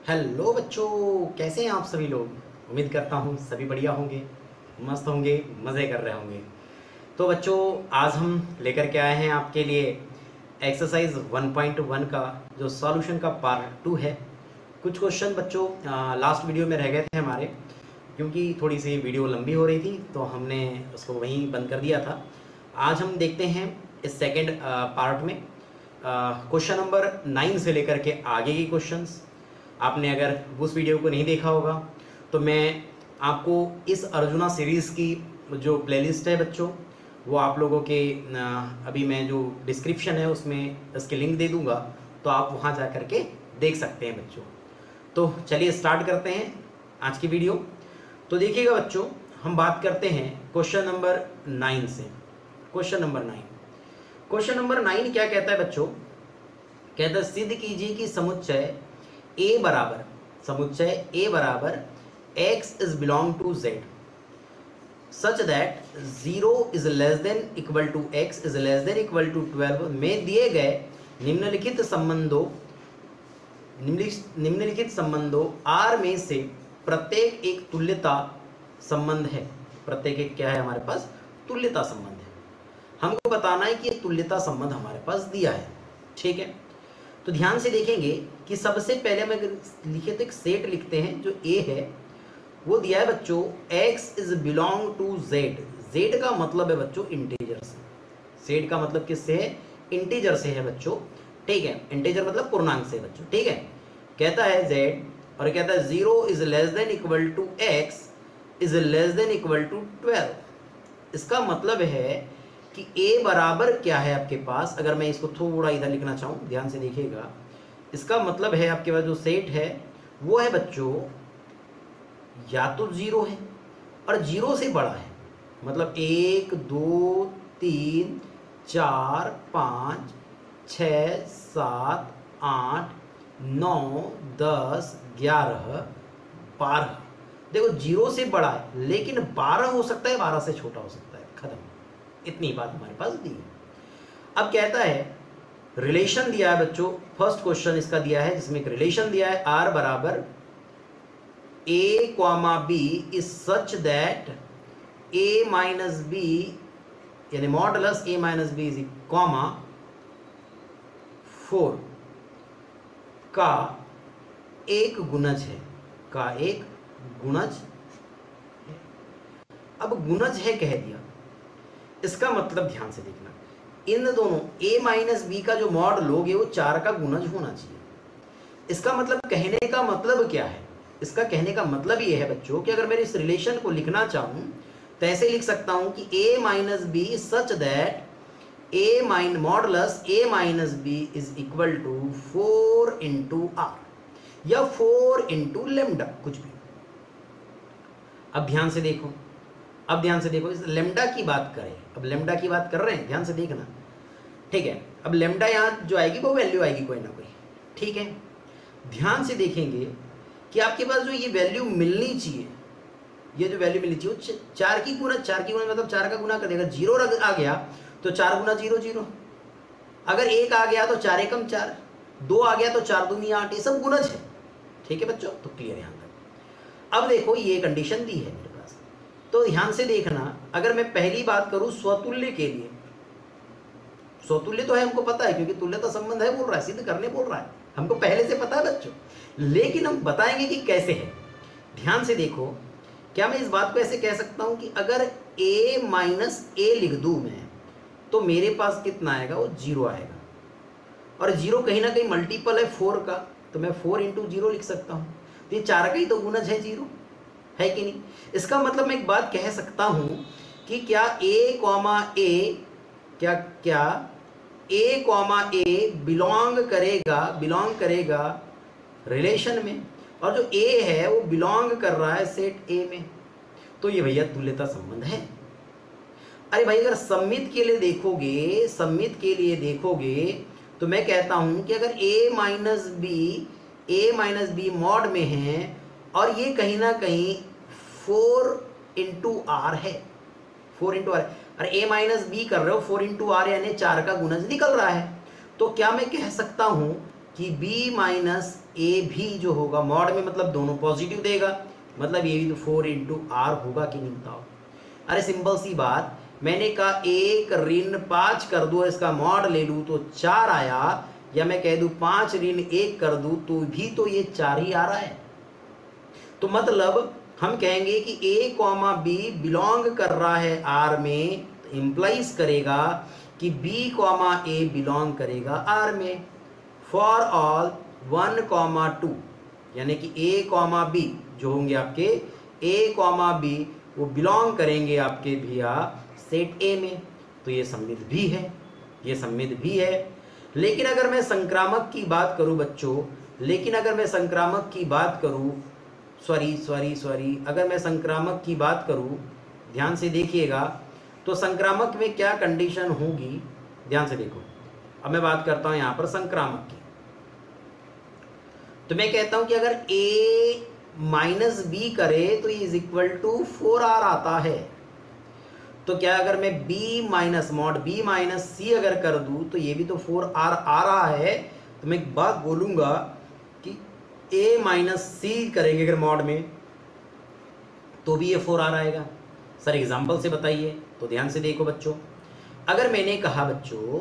Hello बच्चों, कैसे हैं आप सभी लोग। उम्मीद करता हूँ सभी बढ़िया होंगे, मस्त होंगे, मज़े कर रहे होंगे। तो बच्चों, आज हम लेकर के आए हैं आपके लिए एक्सरसाइज 1.1 का जो सॉल्यूशन का पार्ट 2 है। कुछ क्वेश्चन बच्चों लास्ट वीडियो में रह गए थे हमारे, क्योंकि थोड़ी सी वीडियो लंबी हो रही थी तो हमने उसको वहीं बंद कर दिया था। आज हम देखते हैं इस सेकेंड पार्ट में क्वेश्चन नंबर 9 से लेकर के आगे के क्वेश्चंस। आपने अगर उस वीडियो को नहीं देखा होगा तो मैं आपको इस अर्जुना सीरीज़ की जो प्लेलिस्ट है बच्चों, वो आप लोगों के अभी मैं जो डिस्क्रिप्शन है उसमें इसके लिंक दे दूंगा, तो आप वहाँ जा कर के देख सकते हैं बच्चों। तो चलिए स्टार्ट करते हैं आज की वीडियो। तो देखिएगा बच्चों, हम बात करते हैं क्वेश्चन नंबर 9 से। क्वेश्चन नंबर 9 क्या कहता है बच्चों? कहता है सिद्ध कीजिए कि समुच्चय ए बराबर x is belong to z such that 0 is less than equal to x is less than equal to 12 में दिए गए निम्नलिखित संबंधों R में से प्रत्येक एक तुल्यता संबंध है। प्रत्येक एक क्या है हमारे पास? तुल्यता संबंध है। हमको बताना है कि ये तुल्यता संबंध हमारे पास दिया है, ठीक है। तो ध्यान से देखेंगे कि सबसे पहले हम अगर लिखे तो एक सेट लिखते हैं। जो ए है वो दिया है बच्चों x is belong to z। z का मतलब है बच्चों इंटीजर से। z का मतलब किससे है? इंटीजर से है बच्चों, ठीक है। इंटीजर मतलब पूर्णांक से बच्चों, ठीक है। कहता है z और कहता है 0 is less than equal to x is less than equal to 12। इसका मतलब है कि a बराबर क्या है आपके पास? अगर मैं इसको थोड़ा इधर लिखना चाहूँ, ध्यान से देखिएगा, इसका मतलब है आपके पास जो सेट है वो है बच्चों या तो 0 है और 0 से बड़ा है। मतलब 1 2 3 4 5 6 7 8 9 10 11 12। देखो 0 से बड़ा है लेकिन 12 हो सकता है, 12 से छोटा हो सकता है। खत्म, इतनी बात हमारे पास दी है। अब कहता है रिलेशन दिया है बच्चों। फर्स्ट क्वेश्चन इसका दिया है जिसमें एक रिलेशन दिया है R बराबर a comma b is such that a minus b यानी modulus a minus b is comma 4 का एक गुणज है। का एक गुणज है। अब गुणज है कह दिया, इसका मतलब ध्यान से देखना, इन दोनों a माइनस बी का जो मॉड लोगे वो 4 का गुणज होना चाहिए। इसका मतलब कहने का मतलब क्या है? इसका कहने का मतलब ये है बच्चों कि अगर मैं इस रिलेशन को लिखना चाहूं तो ऐसे लिख सकता हूं कि a minus b such that a mine modulus a minus b is equal to 4 into R या 4 इंटू लेमडा, कुछ भी। अब ध्यान से देखो, इस लेमडा की बात करें। अब लेमडा की बात कर रहे हैं, ध्यान से देखना, ठीक है। अब लेमडा यहाँ जो आएगी वो वैल्यू आएगी कोई ना कोई, ठीक है। ध्यान से देखेंगे कि आपके पास जो ये वैल्यू मिलनी चाहिए, ये जो वैल्यू मिलनी चाहिए वो 4 की गुणा मतलब 4 का गुना कर देगा। 0 आ गया तो 4 गुना 0 0। अगर 1 आ गया तो 4 एकम 4, 2 आ गया तो 4 दूनी 8। ये सब गुणज है, ठीक है बच्चों। तो क्लियर यहाँ तक। अब देखो ये कंडीशन दी है मेरे पास, तो ध्यान से देखना। अगर मैं पहली बात करूं स्वतुल्य के लिए, स्वतुल्य तो है हमको पता है क्योंकि तुल्यता संबंध है बोल रहा है, सिद्ध करने बोल रहा है, हमको पहले से पता है बच्चों। लेकिन हम बताएंगे कि कैसे है। ध्यान से देखो, क्या मैं इस बात को ऐसे कह सकता हूं कि अगर a माइनस ए लिख दूं मैं तो मेरे पास कितना आएगा? वो 0 आएगा। और 0 कहीं ना कहीं मल्टीपल है 4 का, तो मैं 4 इंटू 0 लिख सकता हूं। तो ये 4 का ही तो गुणज है 0, है कि नहीं? इसका मतलब मैं एक बात कह सकता हूं कि क्या a कॉमा a बिलोंग करेगा रिलेशन में, और जो a है वो बिलोंग कर रहा है सेट a में, तो ये भैया तुल्यता संबंध है। अरे भाई अगर सम्मित के लिए देखोगे तो मैं कहता हूं कि अगर a माइनस बी मॉड में है और ये कहीं ना कहीं 4 इंटू आर है, 4 इंटू आर। अरे a माइनस बी कर रहे हो 4 इंटू आर यानी 4 का गुणज निकल रहा है। तो क्या मैं कह सकता हूं कि b माइनस ए भी जो होगा मॉड में मतलब दोनों पॉजिटिव देगा, मतलब ये भी तो 4 इंटू आर होगा कि नहीं बताओ। अरे सिंपल सी बात, मैंने कहा 1 ऋण 5 कर दो, इसका मॉड ले लूँ तो 4 आया, या मैं कह दूँ 5 ऋण 1 कर दूँ तो भी तो ये 4 ही आ रहा है। तो मतलब हम कहेंगे कि ए कॉमा बी बिलोंग कर रहा है आर में, इंप्लाइज करेगा कि बी कॉमा ए बिलोंग करेगा आर में। फॉर ऑल 1,2 यानी कि ए कॉमा बी जो होंगे आपके ए कॉमा बी वो बिलोंग करेंगे आपके भैया सेट ए में। तो ये सम्मित भी है, ये सम्मित भी है। लेकिन अगर मैं संक्रामक की बात करूं बच्चों, लेकिन अगर मैं संक्रामक की बात करूं, सॉरी, अगर मैं संक्रामक की बात करूं, ध्यान से देखिएगा, तो संक्रामक में क्या कंडीशन होगी, ध्यान से देखो। अब मैं बात करता हूं यहां पर संक्रामक की, तो मैं कहता हूं कि अगर a माइनस बी करे तो ये इज इक्वल टू 4r आता है। तो क्या अगर मैं b minus mod b minus c अगर कर दूं तो ये भी तो 4r आ रहा है। तो मैं एक बात बोलूंगा कि a माइनस सी करेंगे अगर मॉड में तो भी ये 4r आएगा। सर एग्जाम्पल से बताइए, तो ध्यान से देखो बच्चों। अगर मैंने कहा बच्चों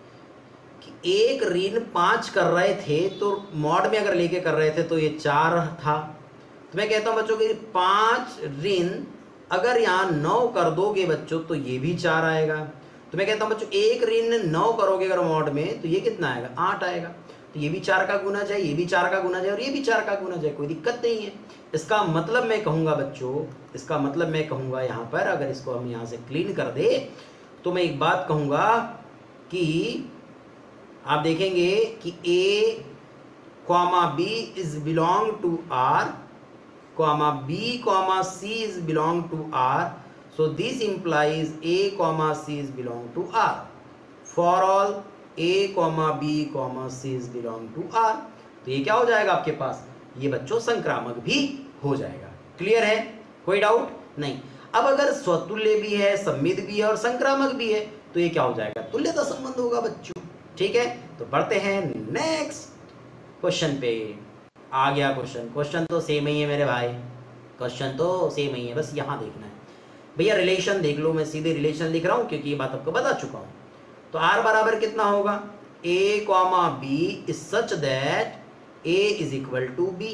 कि 1 ऋण 5 कर रहे थे तो मॉड में अगर लेके कर रहे थे तो ये 4 था, तो मैं कहता हूं बच्चों कि 5 ऋण अगर यहाँ 9 कर दोगे बच्चों तो ये भी 4 आएगा। तो मैं कहता हूं बच्चों 1 ऋण 9 करोगे अगर मॉड में तो ये कितना आएगा, 8 आएगा। तो ये भी 4 का गुणज है, ये भी 4 का गुणज है और ये भी 4 का गुणज है, कोई दिक्कत नहीं है। इसका मतलब मैं कहूंगा बच्चों, इसका मतलब मैं कहूंगा यहाँ पर, अगर इसको हम यहाँ से क्लीन कर दे तो मैं एक बात कहूंगा कि आप देखेंगे कि a comma b is belong to r comma b comma c is belong to r, so this implies a comma c is belong to r for all a comma b comma c is belong to r। तो ये क्या हो जाएगा आपके पास, ये बच्चों संक्रामक भी हो जाएगा। क्लियर है, कोई डाउट नहीं। अब अगर स्वतुल्य भी है, सम्मित भी है और संक्रामक भी है तो ये क्या हो जाएगा, तुल्यता संबंध होगा बच्चों। ठीक है, तो बढ़ते हैं नेक्स्ट क्वेश्चन पे। आ गया क्वेश्चन तो सेम ही है मेरे भाई, क्वेश्चन तो सेम ही है, बस यहाँ देखना है भैया। रिलेशन देख लो, मैं सीधे रिलेशन लिख रहा हूँ क्योंकि ये बात आपको बता चुका हूँ। तो r बराबर कितना होगा, a comma B is such that a is equal to b.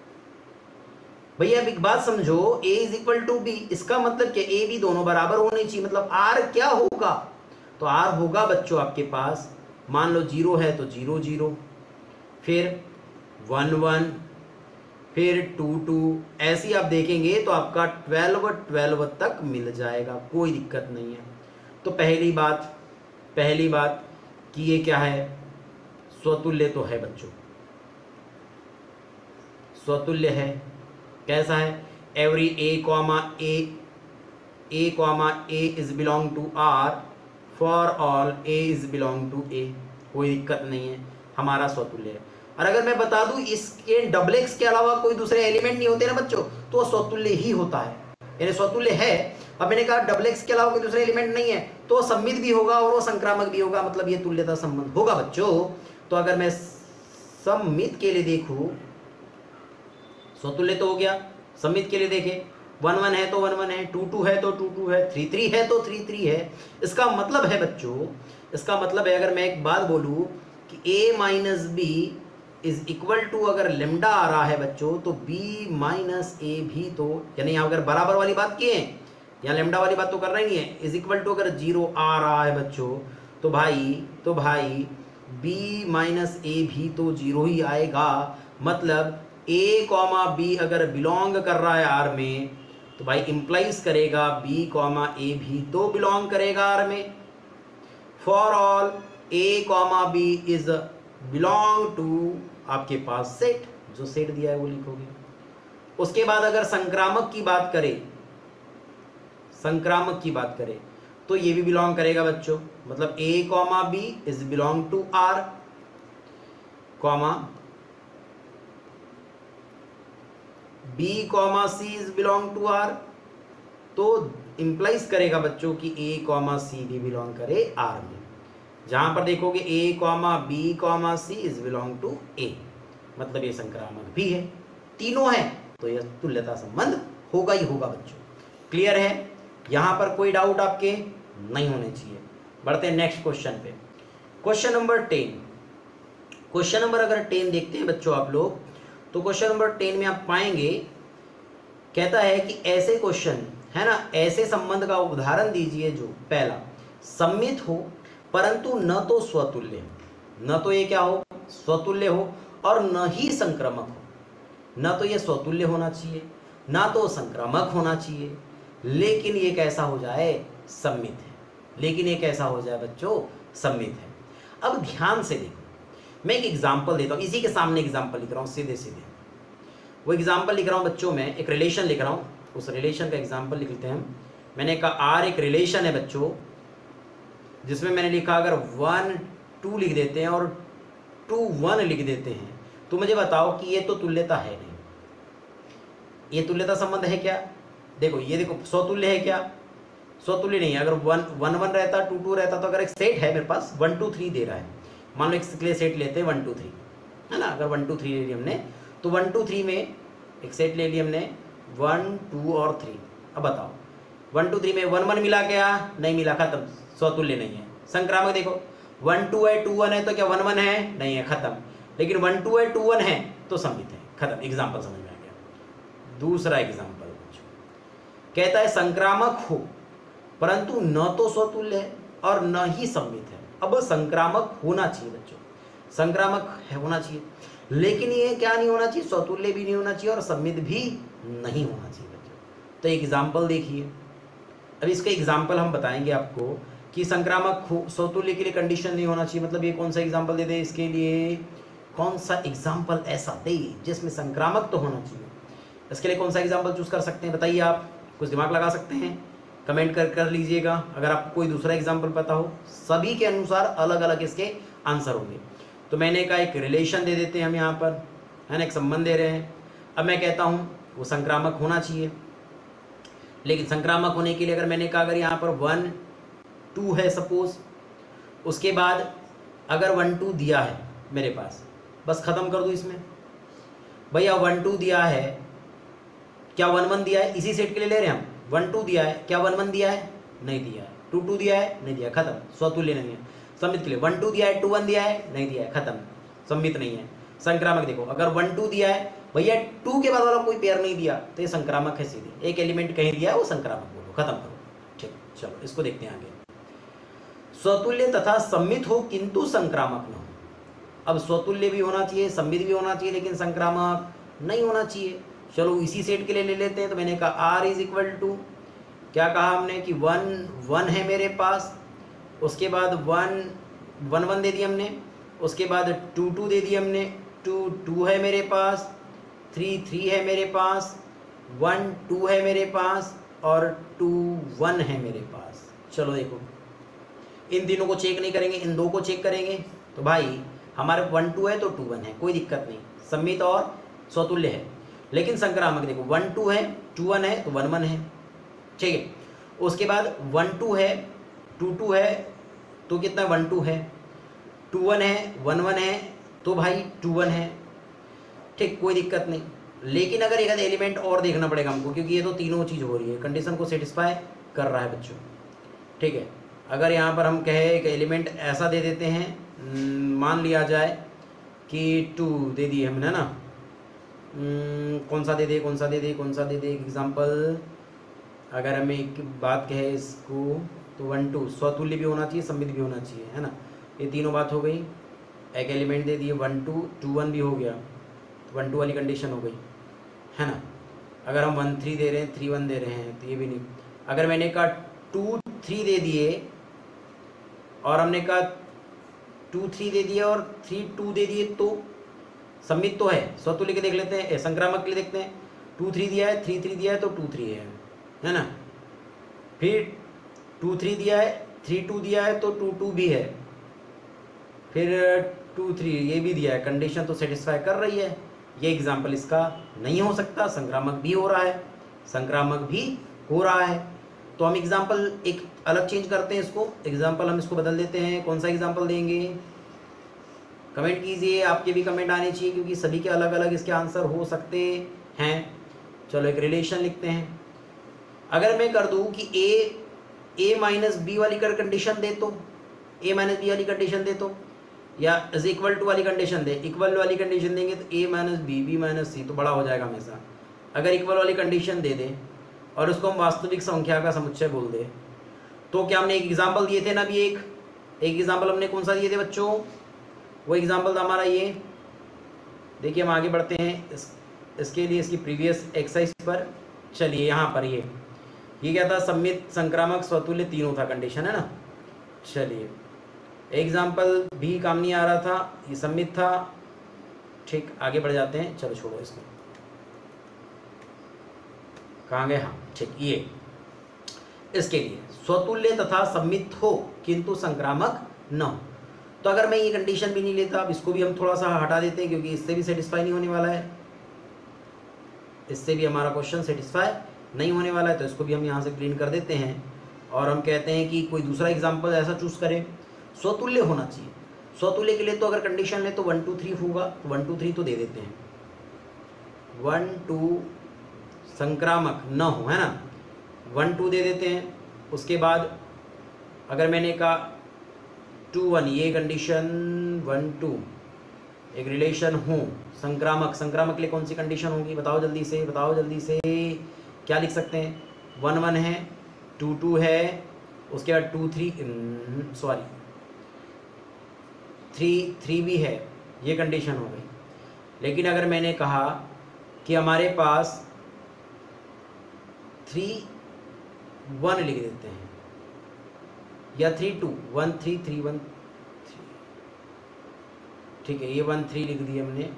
भैया अब एक बात समझो, a is equal to b, इसका मतलब क्या, a b दोनों बराबर होने चाहिए। मतलब r क्या होगा, तो r होगा बच्चों आपके पास, मान लो 0 है तो 0 0, फिर 1 1, फिर 2 2, ऐसे आप देखेंगे तो आपका 12 12 तक मिल जाएगा, कोई दिक्कत नहीं है। तो पहली बात कि ये क्या है, स्वतुल्य तो है बच्चों, स्वतुल्य है। कैसा है, every a comma a is belong to r for all a is belong to a, कोई दिक्कत नहीं है, हमारा स्वतुल्य है। और अगर मैं बता दूं इसके डबल एक्स के अलावा कोई दूसरे एलिमेंट नहीं होते ना बच्चों, तो स्वतुल्य ही होता है, यानी स्वतुल्य है। अब मैंने कहा डबल एक्स के अलावा कोई दूसरे एलिमेंट नहीं है तो सम्मित भी होगा और वो संक्रामक भी होगा, मतलब ये तुल्यता संबंध होगा बच्चों। तो अगर मैं सम्मित के लिए देखूं, स्वतुल्य तो हो गया, सम्मित के लिए देखें 1 1 है तो 1 1 है, 2 2 है तो 2 2 है, 3 3 है तो 3 3 है। इसका मतलब है बच्चों, इसका मतलब है अगर मैं एक बात बोलूं कि a minus b is equal to, अगर लेमडा आ रहा है बच्चों तो b माइनस ए भी तो, यानी यहाँ अगर बराबर वाली बात की है, यहाँ लेमडा वाली बात तो कर रही नहीं है, इज इक्वल टू अगर 0 आ रहा है बच्चों तो भाई b माइनस ए भी तो 0 ही आएगा। मतलब a कॉमा बी अगर बिलोंग कर रहा है r में तो भाई इंप्लाइज करेगा b कॉमा ए भी तो बिलोंग करेगा r में। For all a comma B is belong to आपके पास सेट, जो सेट दिया है वो लिखोगे। उसके बाद अगर संक्रामक की बात करें तो ये भी बिलोंग करेगा बच्चों, मतलब a comma B is belong to r comma b comma c is belong to r, तो इंप्लाइज करेगा बच्चों कि a कॉमा सी भी बिलोंग करे r में। जहां पर देखोगे a comma b comma c is belong to a, मतलब ये संक्रामक भी है। तीनों है तो यह तुल्यता संबंध होगा ही होगा बच्चों। क्लियर है? यहाँ पर कोई डाउट आपके नहीं होने चाहिए। बढ़ते हैं नेक्स्ट क्वेश्चन पे। Question number 10। क्वेश्चन नंबर अगर 10 देखते हैं बच्चों आप लोग, तो क्वेश्चन नंबर 10 में आप पाएंगे, कहता है कि ऐसे क्वेश्चन है ना, ऐसे संबंध का उदाहरण दीजिए जो पहला सम्मित हो परंतु न तो स्वतुल्य, न तो ये क्या हो, स्वतुल्य हो, और न ही संक्रामक हो। न तो ये स्वतुल्य होना चाहिए, ना तो संक्रामक होना चाहिए, लेकिन ये कैसा हो जाए, सम्मित है। लेकिन ये कैसा हो जाए बच्चों, सम्मित है। अब ध्यान से देखो, मैं एक एग्जाम्पल देता हूँ, इसी के सामने एग्जाम्पल लिख रहा हूँ, सीधे सीधे वो एग्जाम्पल लिख रहा हूँ बच्चों। मैं एक रिलेशन लिख रहा हूँ, उस रिलेशन का एग्जाम्पल लिख लेते हैं। मैंने कहा आर एक रिलेशन है बच्चों, जिसमें मैंने लिखा अगर 1 2 लिख देते हैं और 2 1 लिख देते हैं, तो मुझे बताओ कि ये तो तुल्यता है नहीं। ये तुल्यता संबंध है क्या? देखो ये देखो, स्वतुल्य है क्या? स्वतुल्य नहीं है। अगर 1 1 1 रहता, 2 2 रहता, तो अगर एक सेट है मेरे पास 1 2 3 दे रहा है, मान लो एक लिए सेट लेते हैं 1 2 3, है ना। अगर 1 2 3 ले लिया हमने, तो 1 2 3 में एक सेट ले लिया हमने 1 2 और 3। अब बताओ 1 2 3 में 1 1 मिला क्या? नहीं मिला, खत्म, स्वतुल्य नहीं है। संक्रामक देखो 1 2 है 2 1 है, तो क्या 1 1 है? नहीं है, खत्म। लेकिन 1 2 है 2 1 है तो सम्मित है, खत्म। एग्जाम्पल समझ में आ गया। दूसरा एग्जाम्पल कहता है संक्रामक हो परंतु न तो स्वतुल्य है और न ही सम्मित है। अब संक्रामक होना चाहिए बच्चों, संक्रामक है होना चाहिए, लेकिन ये क्या नहीं होना चाहिए, स्वतुल्य भी नहीं होना चाहिए और सम्मित भी नहीं होना चाहिए बच्चों। तो एग्जाम्पल देखिए, अब इसका एग्जाम्पल हम बताएंगे आपको कि संक्रामक स्वतुल्य के लिए कंडीशन नहीं होना चाहिए, मतलब ये कौन सा एग्जाम्पल दे दे इसके लिए, कौन सा एग्जाम्पल ऐसा दे जिसमें संक्रामक तो होना चाहिए। इसके लिए कौन सा एग्जाम्पल चूज कर सकते हैं, बताइए आप, कुछ दिमाग लगा सकते हैं, कमेंट कर लीजिएगा। अगर आपको कोई दूसरा एग्जाम्पल पता हो, सभी के अनुसार अलग अलग इसके आंसर होंगे। तो मैंने कहा एक रिलेशन दे देते हैं हम यहाँ पर, है ना, एक संबंध दे रहे हैं। अब मैं कहता हूँ वो संक्रामक होना चाहिए, लेकिन संक्रामक होने के लिए अगर मैंने कहा अगर यहाँ पर 1 2 है सपोज, उसके बाद अगर 1 2 दिया है मेरे पास, बस ख़त्म कर दूँ इसमें। भैया 1 2 दिया है, क्या 1 1 दिया है, इसी सेट के लिए ले रहे हैं हम। 1 2 दिया है, क्या 1 1 दिया है, नहीं दिया है। 2 2 दिया है, नहीं दिया, खत्म, स्वतुल्य नहीं है। सम्मित के लिए 1 2 दिया है, 2 1 दिया है, नहीं दिया है, खत्म, सम्मित नहीं है। संक्रामक देखो अगर 1 2 दिया है, भैया 2 के बाद वाला कोई पेयर नहीं दिया तो ये संक्रामक है सीधे, एक एलिमेंट कहीं दिया है वो संक्रामक बोलो, खत्म करो। ठीक, चलो इसको देखते हैं आगे। स्वतुल्य तथा सम्मित हो किंतु संक्रामक न हो। अब स्वतुल्य भी होना चाहिए, सम्मित भी होना चाहिए, लेकिन संक्रामक नहीं होना चाहिए। चलो इसी सेट के लिए ले लेते हैं। तो मैंने कहा R इज इक्वल टू, क्या कहा हमने कि 1 1 है मेरे पास, उसके बाद 1 1 1 दे दिया हमने, उसके बाद 2 2 दे दिया हमने, 2 2 है मेरे पास, 3 3 है मेरे पास, 1 2 है मेरे पास और 2 1 है मेरे पास। चलो देखो इन तीनों को चेक नहीं करेंगे, इन दो को चेक करेंगे। तो भाई हमारे 1 2 है तो 2 1 है, कोई दिक्कत नहीं, सम्मित और स्वतुल्य है। लेकिन संक्रामक देखो 1 2 है, 2 1 है तो 1 1 है, ठीक है। उसके बाद 1 2 है, 2 2 है तो कितना 1 2 है, 2 1 है, 1 1 है तो भाई 2 1 है, ठीक, कोई दिक्कत नहीं। लेकिन अगर एक एलिमेंट और देखना पड़ेगा हमको, क्योंकि ये तो तीनों चीज़ हो रही है, कंडीशन को सेटिस्फाई कर रहा है बच्चों, ठीक है। अगर यहाँ पर हम कहे एक एलिमेंट ऐसा दे देते हैं, मान लिया जाए कि 2 दे दिए हमने ना, कौन सा दे दे कौन सा दे दे कौन सा दे दे एग्जाम्पल, अगर हमें एक बात कहे इसको तो 1 2 स्वतुल्य भी होना चाहिए, सम्मित भी होना चाहिए, है ना। ये तीनों बात हो गई। एक एलिमेंट दे दिए 1 2 2 1 भी हो गया, 1 2 वाली कंडीशन हो गई, है ना। अगर हम 1 3 दे रहे हैं, 3 1 दे रहे हैं तो ये भी नहीं। अगर मैंने कहा 2 3 दे दिए और हमने कहा 2 3 दे दिए और 3 2 दे दिए तो सम्मित तो है। स्वतुल्य के देख लेते हैं, संक्रामक के लिए देखते हैं। 2 3 दिया है, 3 3 दिया है तो 2 3 है ना। फिर 2 3 दिया है, 3 2 दिया है तो 2 2 भी है, फिर 2 3 ये भी दिया है, कंडीशन तो सेटिस्फाई कर रही है। ये एग्जाम्पल इसका नहीं हो सकता, संक्रामक भी हो रहा है, संक्रामक भी हो रहा है। तो हम एग्जाम्पल एक अलग चेंज करते हैं, इसको एग्जाम्पल हम इसको बदल देते हैं। कौन सा एग्जाम्पल देंगे, कमेंट कीजिए, आपके भी कमेंट आने चाहिए क्योंकि सभी के अलग अलग इसके आंसर हो सकते हैं। चलो एक रिलेशन लिखते हैं। अगर मैं कर दूं कि ए माइनस बी वाली कंडीशन दे तो, ए माइनस बी वाली कंडीशन दे तो, या इज इक्वल टू वाली कंडीशन दे, इक्वल वाली कंडीशन देंगे तो a minus b minus c तो बड़ा हो जाएगा हमेशा। अगर इक्वल वाली कंडीशन दे दें और उसको हम वास्तविक संख्या का समुच्चय बोल दें तो क्या हमने एक एग्जाम्पल दिए थे ना अभी, एक एग्जाम्पल हमने कौन सा दिए थे बच्चों, वो एग्जाम्पल था हमारा ये। देखिए हम आगे बढ़ते हैं इसके लिए इसकी प्रीवियस एक्सरसाइज पर। चलिए यहाँ पर ये क्या था, सम्मित, संक्रामक, स्वतुल्य तीनों था कंडीशन, है ना। चलिए एग्जाम्पल भी काम नहीं आ रहा था, ये सम्मित था, ठीक। आगे बढ़ जाते हैं, चलो छोड़ो इसको, कहाँ गए, हाँ ठीक। ये इसके लिए स्वतुल्य तथा सम्मित हो किंतु संक्रामक न हो। तो अगर मैं ये कंडीशन भी नहीं लेता, अब इसको भी हम थोड़ा सा हटा देते हैं क्योंकि इससे भी सेटिस्फाई नहीं होने वाला है, इससे भी हमारा क्वेश्चन सेटिस्फाई नहीं होने वाला है, तो इसको भी हम यहाँ से क्लीन कर देते हैं और हम कहते हैं कि कोई दूसरा एग्जाम्पल ऐसा चूज करें। स्वतुल्य होना चाहिए, स्वतुल्य के लिए तो अगर कंडीशन ले तो 1 2 3 होगा, 1 2 3 तो दे देते हैं, 1 2 संक्रामक न हो, है ना, 1 2 दे देते हैं। उसके बाद अगर मैंने कहा 2 1, ये कंडीशन 1 2 एक रिलेशन हो, संक्रामक, संक्रामक के लिए कौन सी कंडीशन होगी, बताओ जल्दी से, बताओ जल्दी से, क्या लिख सकते हैं, 1 1 है, 2 2 है, उसके बाद 2 3 सॉरी 3 3 भी है, ये कंडीशन हो गई। लेकिन अगर मैंने कहा कि हमारे पास 3 1 लिख देते हैं, या 3 2 1 3 3 1 3, ठीक है, ये 1 3 लिख दिए हमने,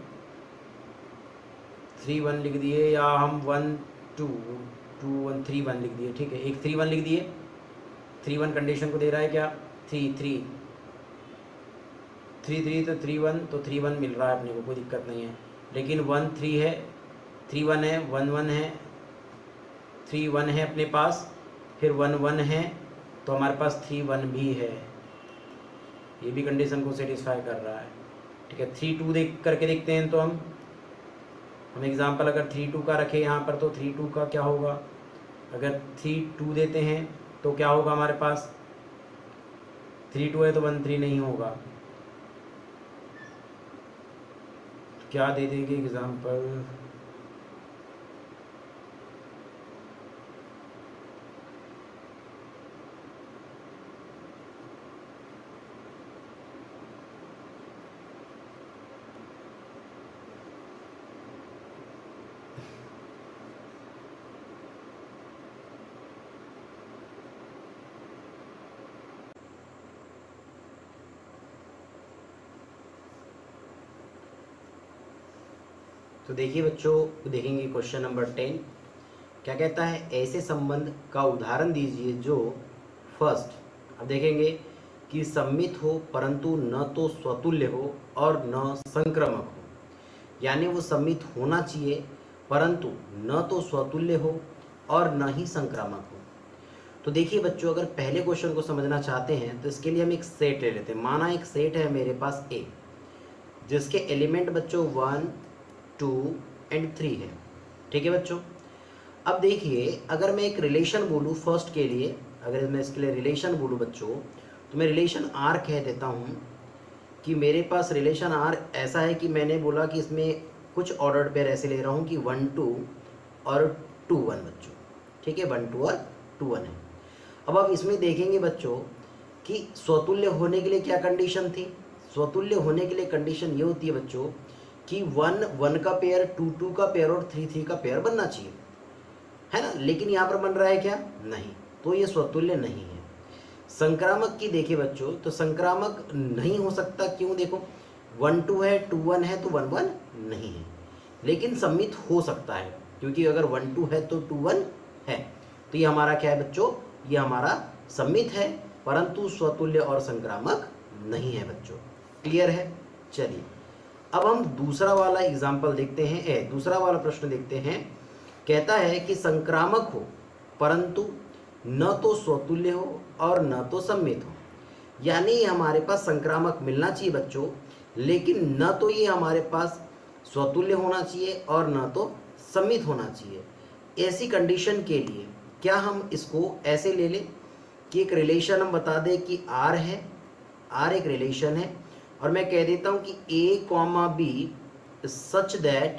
3 1 लिख दिए, या हम 1 2 2 1 3 1 लिख दिए, ठीक है, एक 3 1 लिख दिए, 3 1 कंडीशन को दे रहा है क्या, 3 3 3 3 तो 3 1, तो 3 1 मिल रहा है अपने को, कोई दिक्कत नहीं है। लेकिन 1 3 है, 3 1 है, 1 1 है, 3 1 है अपने पास, फिर 1 1 है, तो हमारे पास 3 1 भी है, ये भी कंडीशन को सेटिस्फाई कर रहा है, ठीक है। 3 2 देख करके देखते हैं, तो हम एग्जांपल अगर 3 2 का रखें यहाँ पर, तो 3 2 का क्या होगा, अगर 3 2 देते हैं तो क्या होगा हमारे पास, 3 2 है तो 1 3 नहीं होगा, तो क्या दे देंगे एग्जांपल, तो देखिए बच्चों, देखेंगे क्वेश्चन नंबर 10 क्या कहता है, ऐसे संबंध का उदाहरण दीजिए जो फर्स्ट, अब देखेंगे कि सम्मित हो परंतु न तो स्वतुल्य हो और न संक्रामक हो, यानी वो सम्मित होना चाहिए परंतु न तो स्वतुल्य हो और न ही संक्रामक हो। तो देखिए बच्चों, अगर पहले क्वेश्चन को समझना चाहते हैं तो इसके लिए हम एक सेट ले लेते हैं। माना एक सेट है मेरे पास ए, जिसके एलिमेंट बच्चों 1 2 एंड 3 है, ठीक है बच्चों। अब देखिए, अगर मैं एक रिलेशन बोलूँ फर्स्ट के लिए, अगर मैं इसके लिए रिलेशन बोलूँ बच्चों, तो मैं रिलेशन आर कह देता हूँ कि मेरे पास रिलेशन आर ऐसा है कि मैंने बोला कि इसमें कुछ ऑर्डर पेयर ऐसे ले रहा हूँ कि 1 2 और 2 1 बच्चों, ठीक है, 1 2 और 2 1 है। अब आप इसमें देखेंगे बच्चों कि स्वतुल्य होने के लिए क्या कंडीशन थी, स्वतुल्य होने के लिए कंडीशन ये होती है बच्चों कि 1 1 का पेयर, 2 2 का पेयर और 3 3 का पेयर बनना चाहिए, है ना। लेकिन यहाँ पर बन रहा है क्या, नहीं, तो ये स्वतुल्य नहीं है। संक्रामक की देखिए बच्चों, तो संक्रामक नहीं हो सकता, क्यों, देखो 1 2 है, 2 1 है, तो 1 1 नहीं है। लेकिन सम्मित हो सकता है, क्योंकि अगर 1 2 है तो 2 1 है, तो ये हमारा क्या है बच्चों, ये हमारा सम्मित है परंतु स्वतुल्य और संक्रामक नहीं है बच्चों। क्लियर है। चलिए अब हम दूसरा वाला एग्जाम्पल देखते हैं, दूसरा वाला प्रश्न देखते हैं। कहता है कि संक्रामक हो परंतु न तो स्वतुल्य हो और न तो सम्मित हो, यानी हमारे पास संक्रामक मिलना चाहिए बच्चों लेकिन न तो ये हमारे पास स्वतुल्य होना चाहिए और न तो सममित होना चाहिए। ऐसी कंडीशन के लिए क्या हम इसको ऐसे ले लें कि एक रिलेशन हम बता दें कि आर है, आर एक रिलेशन है, और मैं कह देता हूँ कि a comma b such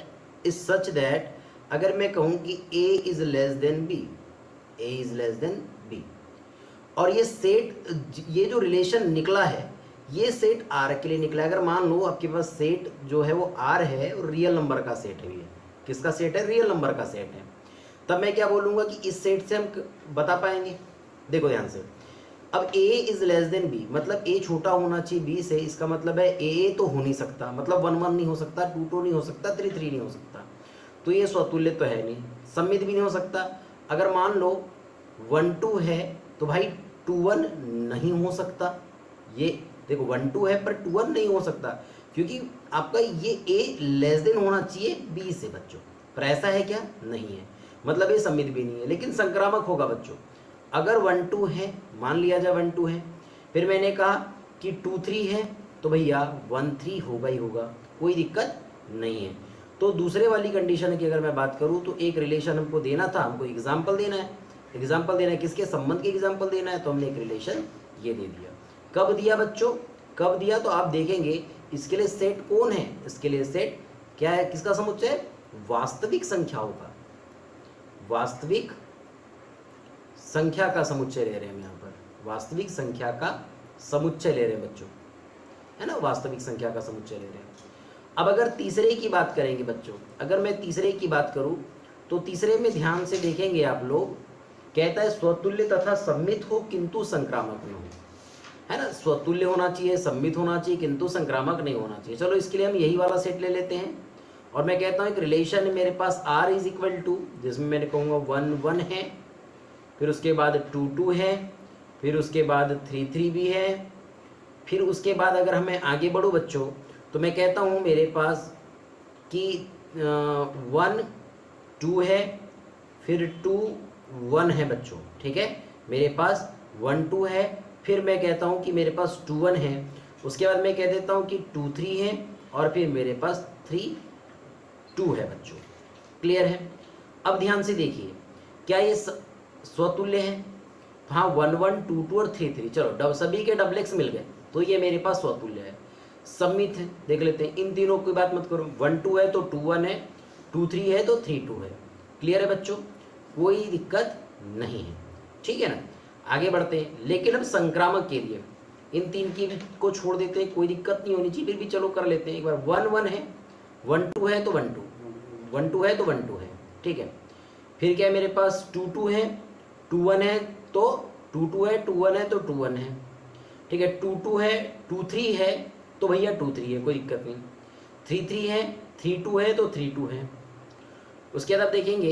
that अगर मैं कहूँ कि a is less than b, a is less than b, और ये सेट, ये जो रिलेशन निकला है ये सेट आर के लिए निकला है। अगर मान लो आपके पास सेट जो है वो आर है और रियल नंबर का सेट है, ये किसका सेट है? रियल नंबर का सेट है। तब मैं क्या बोलूँगा कि इस सेट से हम बता पाएंगे। देखो ध्यान से, अब a is less than b, मतलब a छोटा होना चाहिए b से, इसका मतलब है a तो हो नहीं सकता, मतलब 1 1 नहीं हो सकता, 2 2 नहीं हो सकता, 3 3 नहीं हो सकता, तो ये स्वतुल्य तो है नहीं, सममित भी नहीं हो सकता। अगर मान लो 1 2 है तो भाई 2 1 नहीं हो सकता, ये देखो 1 2 है पर 2 1 नहीं हो सकता, क्योंकि आपका ये a लेस देन होना चाहिए b से बच्चों, पर ऐसा है क्या? नहीं है, मतलब ये सममित भी नहीं है, लेकिन संक्रामक होगा बच्चों। अगर 1 2 है, मान लिया जाए 1 2 है, फिर मैंने कहा कि 2 3 है, तो भैया 1 3 होगा ही होगा, कोई दिक्कत नहीं है। तो दूसरे वाली कंडीशन की अगर मैं बात करूं तो एक रिलेशन हमको देना था, हमको एग्जाम्पल देना है, किसके? संबंध के एग्जाम्पल देना है, तो हमने एक रिलेशन ये दे दिया। कब दिया बच्चों? कब दिया? तो आप देखेंगे इसके लिए सेट कौन है, इसके लिए सेट क्या है, किसका समुच्चय? वास्तविक संख्याओं का, वास्तविक संख्या का समुच्चय ले रहे हैं हम यहाँ पर, वास्तविक संख्या का समुच्चय ले रहे हैं बच्चों, है ना, वास्तविक संख्या का समुच्चय ले रहे हैं। अब अगर तीसरे की बात करेंगे बच्चों, अगर मैं तीसरे की बात करूं तो तीसरे में ध्यान से देखेंगे आप लोग, कहता है स्वतुल्य तथा सम्मित हो किंतु संक्रामक न हो, है ना, स्वतुल्य होना चाहिए, सम्मित होना चाहिए, किंतु संक्रामक नहीं होना चाहिए। चलो इसके लिए हम यही वाला सेट ले लेते हैं, और मैं कहता हूँ एक रिलेशन है मेरे पास R इज इक्वल टू, जिसमें मैंने कहूँगा 1 1 है, फिर उसके बाद 2 2 है, फिर उसके बाद 3 3 भी है, फिर उसके बाद अगर हमें आगे बढ़ूँ बच्चों तो मैं कहता हूँ मेरे पास कि 1 2 है, फिर 2 1 है बच्चों, ठीक है, मेरे पास 1 2 है, फिर मैं कहता हूँ कि मेरे पास 2 1 है, उसके बाद मैं कह देता हूँ कि 2 3 है, और फिर मेरे पास 3 2 है बच्चों। क्लियर है? अब ध्यान से देखिए, क्या ये स्वतुल्य है? हाँ, 1 1 2 2 और 3 3, चलो सभी के डबल एक्स मिल गए, तो ये मेरे पास स्वतुल्य है। सम्मित है, देख लेते हैं, इन तीनों की बात मत करो, 1 2 है तो 2 1 है, 2 3 है तो 3 2 है। क्लियर है बच्चों? कोई दिक्कत नहीं है, ठीक है ना। आगे बढ़ते हैं, लेकिन अब संक्रामक के लिए इन तीन की को छोड़ देते हैं, कोई दिक्कत नहीं होनी चाहिए, फिर भी चलो कर लेते हैं एक बार। 1 1 है, 1 2 है तो 1 2, 1 2 है तो 1 2 है, ठीक है। फिर क्या है मेरे पास? 2 2 है, 2 1 है तो 2 2 है, 2 1 है तो 2 1 है, ठीक है। 2 2 है, 2 3 है तो भैया 2 3 है, कोई दिक्कत नहीं। 3 3 है, 3 2 है तो 3 2 है। उसके बाद आप देखेंगे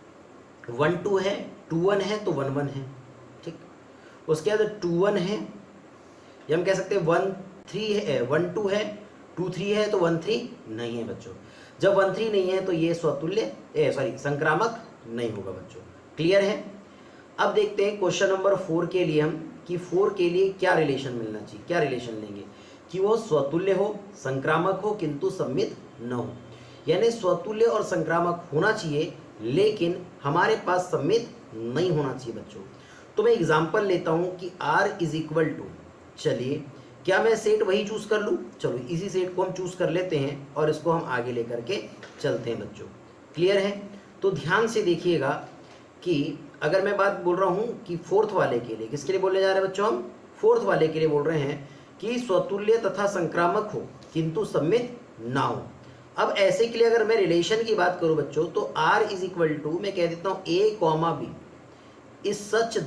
1 2 है, 2 1 है तो 1 1 है, ठीक। उसके बाद 2 1 है, ये हम कह सकते हैं 1 3 है, 1 2 है, 2 3 है तो 1 3 नहीं है बच्चों। जब 1 3 नहीं है तो ये स्वतुल्य संक्रामक नहीं होगा बच्चों। क्लियर है? अब देखते हैं क्वेश्चन नंबर 4 के लिए हम, कि 4 के लिए क्या रिलेशन मिलना चाहिए, क्या रिलेशन लेंगे कि वो स्वतुल्य हो, संक्रामक हो, किंतु सम्मित न हो। यानी स्वतुल्य और संक्रामक होना चाहिए, लेकिन हमारे पास सम्मित नहीं होना चाहिए बच्चों। तो मैं एग्जांपल लेता हूं कि R इज इक्वल टू, चलिए क्या मैं सेट वही चूज कर लूं? चलो इसी सेट को हम चूज कर लेते हैं और इसको हम आगे लेकर के चलते हैं बच्चों। क्लियर है? तो ध्यान से देखिएगा कि अगर मैं बात बोल रहा हूं कि 4th वाले के लिए, किसके लिए बोलने जा रहे हैं बच्चों? हम 4th वाले के लिए बोल रहे हैं कि स्वतुल्य तथा संक्रामक हो किंतु सम्मित ना हो। अब ऐसे के लिए अगर मैं रिलेशन की बात करूं बच्चों, तो R इज इक्वल टू, मैं कह देता हूं A comma B is such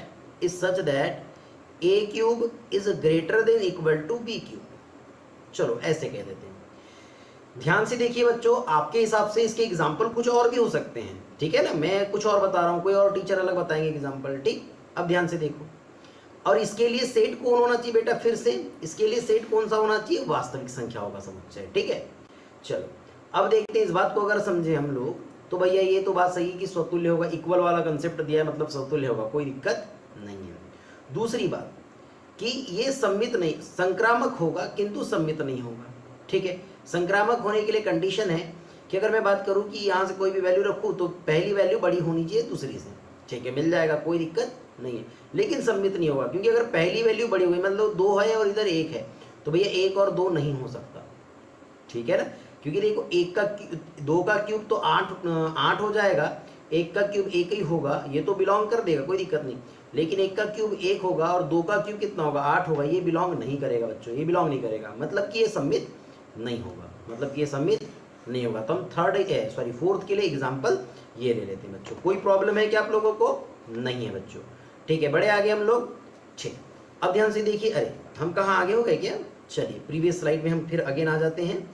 that A cube is greater than equal to B cube. चलो ऐसे कह देते हैं। ध्यान से देखिए बच्चों, आपके हिसाब से इसके एग्जाम्पल कुछ और भी हो सकते हैं, ठीक है ना, मैं कुछ और बता रहा हूं, कोई और टीचर अलग बताएंगे एग्जाम्पल, ठीक। अब ध्यान से देखो, और इसके लिए सेट कौन होना चाहिए बेटा? फिर से इसके लिए सेट कौन सा होना चाहिए? वास्तविक संख्याओं का समुच्चय, ठीक है। चलो अब देखते हैं, इस बात को अगर समझे हम लोग तो भैया ये तो बात सही कि स्वतुल्य होगा, इक्वल वाला कंसेप्ट दिया है मतलब स्वतुल्य होगा, कोई दिक्कत नहीं है। दूसरी बात कि ये सम्मित नहीं, संक्रामक होगा किंतु सम्मित नहीं होगा, ठीक है। संक्रामक होने के लिए कंडीशन है कि अगर मैं बात करूं कि यहाँ से कोई भी वैल्यू रखूं तो पहली वैल्यू बड़ी होनी चाहिए दूसरी से, ठीक है, मिल जाएगा, कोई दिक्कत नहीं है। लेकिन सम्मित नहीं होगा, क्योंकि अगर पहली वैल्यू बड़ी हुई, मतलब 2 है और इधर 1 है, तो भैया 1 और 2 नहीं हो सकता, ठीक है ना। क्योंकि देखो 2 का क्यूब तो 8 हो जाएगा, 1 का क्यूब 1 ही होगा, ये तो बिलोंग कर देगा, कोई दिक्कत नहीं। लेकिन 1 का क्यूब 1 होगा और 2 का क्यूब कितना होगा, 8 होगा, ये बिलोंग नहीं करेगा बच्चों, ये बिलोंग नहीं करेगा, मतलब कि ये सम्मित नहीं होगा, मतलब कि ये सम्मित नहीं होगा। तो हम फोर्थ के लिए एग्जाम्पल ये ले लेते हैं बच्चों। कोई प्रॉब्लम है क्या आप लोगों को? नहीं है बच्चों, ठीक है, बड़े आगे हम लोग, ठीक। अब ध्यान से देखिए, अरे हम कहाँ आगे हो गए क्या? चलिए प्रीवियस स्लाइड में हम फिर अगेन आ जाते हैं।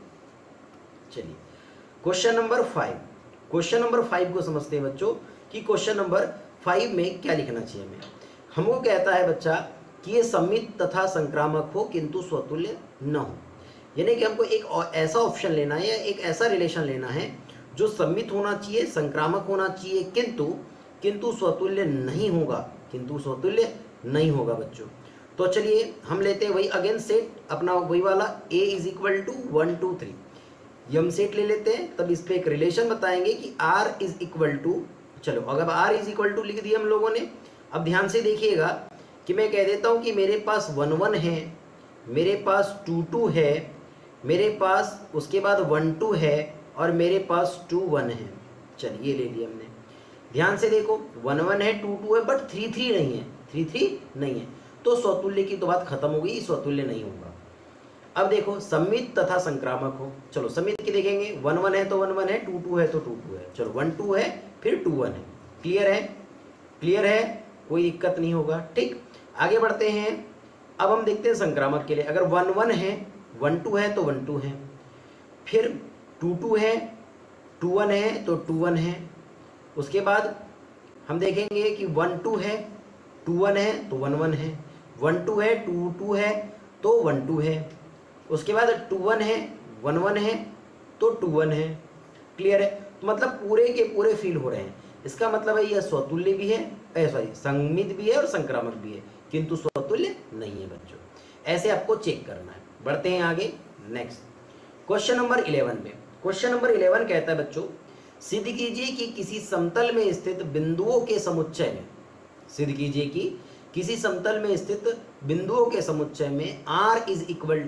चलिए क्वेश्चन नंबर 5, क्वेश्चन नंबर 5 को समझते हैं बच्चों कि क्वेश्चन नंबर 5 में क्या लिखना चाहिए हमें। हमको कहता है बच्चा कि ये सम्मित तथा संक्रामक हो किंतु स्वतुल्य न हो, यानी कि हमको एक ऐसा ऑप्शन लेना है या एक ऐसा रिलेशन लेना है जो सम्मित होना चाहिए, संक्रामक होना चाहिए, किंतु स्वतुल्य नहीं होगा, किंतु स्वतुल्य नहीं होगा बच्चों। तो चलिए हम लेते हैं वही अगेन सेट अपना, वही वाला a इज इक्वल टू 1 2 3, ये हम सेट ले लेते हैं। तब इस पर एक रिलेशन बताएंगे कि r इज इक्वल टू, चलो अगर r इज इक्वल टू लिख दिया हम लोगों ने। अब ध्यान से देखिएगा कि मैं कह देता हूं कि मेरे पास 1 1 है, मेरे पास 2 2 है, मेरे पास उसके बाद 1 2 है और मेरे पास 2 1 है। चलिए ले लिया हमने। ध्यान से देखो 1 1 है, 2 2 है, बट 3 3 नहीं है, 3 3 नहीं है, तो स्वतुल्य की तो बात खत्म हो गई, स्वतुल्य नहीं होगा। अब देखो सम्मित तथा संक्रामक हो, चलो सम्मित की देखेंगे, 1 1 है तो 1 1 है, 2 2 है तो 2 2 है, चलो 1 2 है फिर 2 1 है, क्लियर है, क्लियर है, कोई दिक्कत नहीं होगा, ठीक। आगे बढ़ते हैं। अब हम देखते हैं संक्रामक के लिए, अगर 1 1 है, 1 2 है तो 1 2 है, फिर 2 2 है, 2 1 है तो 2 1 है, उसके बाद हम देखेंगे कि 1 2 है, 2 1 है तो 1 1 है, 1 2 है, 2 2 है तो 1 2 है, उसके बाद 2 1 है, 1 1 है तो 2 1 है, क्लियर है। तो मतलब पूरे के पूरे फील हो रहे हैं, इसका मतलब है यह स्वतुल्य भी है, सम्मित भी है और संक्रामक भी है, किंतु स्वतुल्य नहीं है बच्चों। ऐसे आपको चेक करना है। बढ़ते हैं आगे नेक्स्ट क्वेश्चन नंबर 11 में। क्वेश्चन नंबर 11 कहता है बच्चों, सिद्ध कीजिए कि किसी समतल में स्थित बिंदुओं के समुच्चय में, सिद्ध कीजिए कि किसी समतल में स्थित बिंदुओं के समुच्चय में r is equal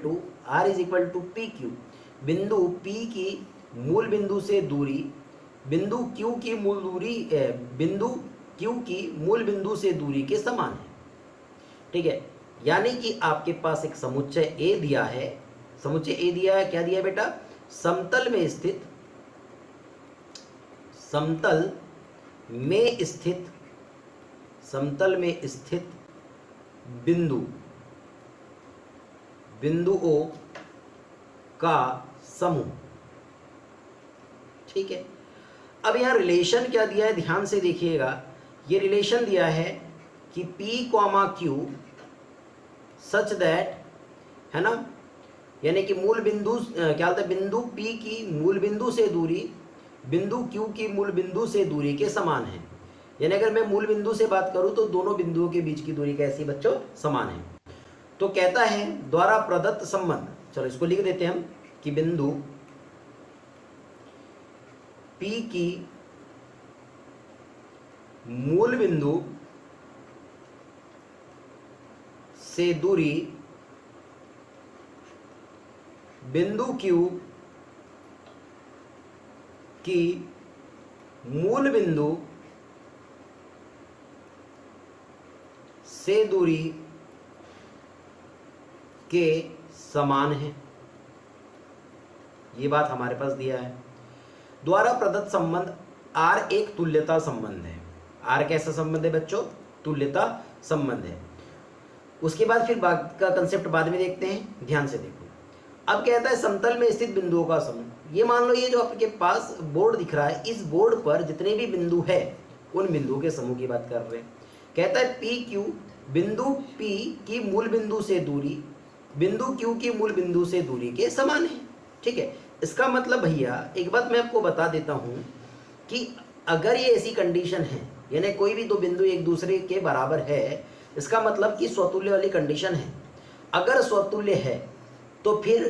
to P Q, बिंदु p की मूल बिंदु से दूरी बिंदु q की मूल दूरी बिंदु q की मूल बिंदु से दूरी के समान है, ठीक है। यानी कि आपके पास एक समुच्चय A दिया है, समुच्चय A दिया है, क्या दिया है बेटा? समतल में स्थित बिंदुओं का समूह, ठीक है। अब यहां रिलेशन क्या दिया है, ध्यान से देखिएगा। ये रिलेशन दिया है कि P, Q सच दैट, है ना, यानी कि मूल बिंदु क्या होता है, बिंदु P की मूल बिंदु से दूरी बिंदु Q की मूल बिंदु से दूरी के समान है। यानी अगर मैं मूल बिंदु से बात करूं तो दोनों बिंदुओं के बीच की दूरी कैसी बच्चों? समान है। तो कहता है द्वारा प्रदत्त संबंध, चलो इसको लिख देते हैं हम कि बिंदु P की मूल बिंदु से दूरी बिंदु Q की मूल बिंदु से दूरी के समान है। ये बात हमारे पास दिया है। द्वारा प्रदत्त संबंध R एक तुल्यता संबंध है। R कैसा संबंध है बच्चों? तुल्यता संबंध है। उसके बाद फिर बात का कंसेप्ट बाद में देखते हैं, ध्यान से देखो। अब कहता है समतल में स्थित बिंदुओं का समूह। ये मान लो ये जो आपके पास बोर्ड दिख रहा है, इस बोर्ड पर जितने भी बिंदु है उन बिंदुओं के समूह की बात कर रहे हैं। कहता है पी क्यू बिंदु P की मूल बिंदु से दूरी बिंदु Q की मूल बिंदु से दूरी के समान है, ठीक है। इसका मतलब भैया एक बात मैं आपको बता देता हूं कि अगर ये ऐसी कंडीशन है, यानी कोई भी दो बिंदु एक दूसरे के बराबर है, इसका मतलब कि स्वतुल्य वाली कंडीशन है। अगर स्वतुल्य है तो फिर कोई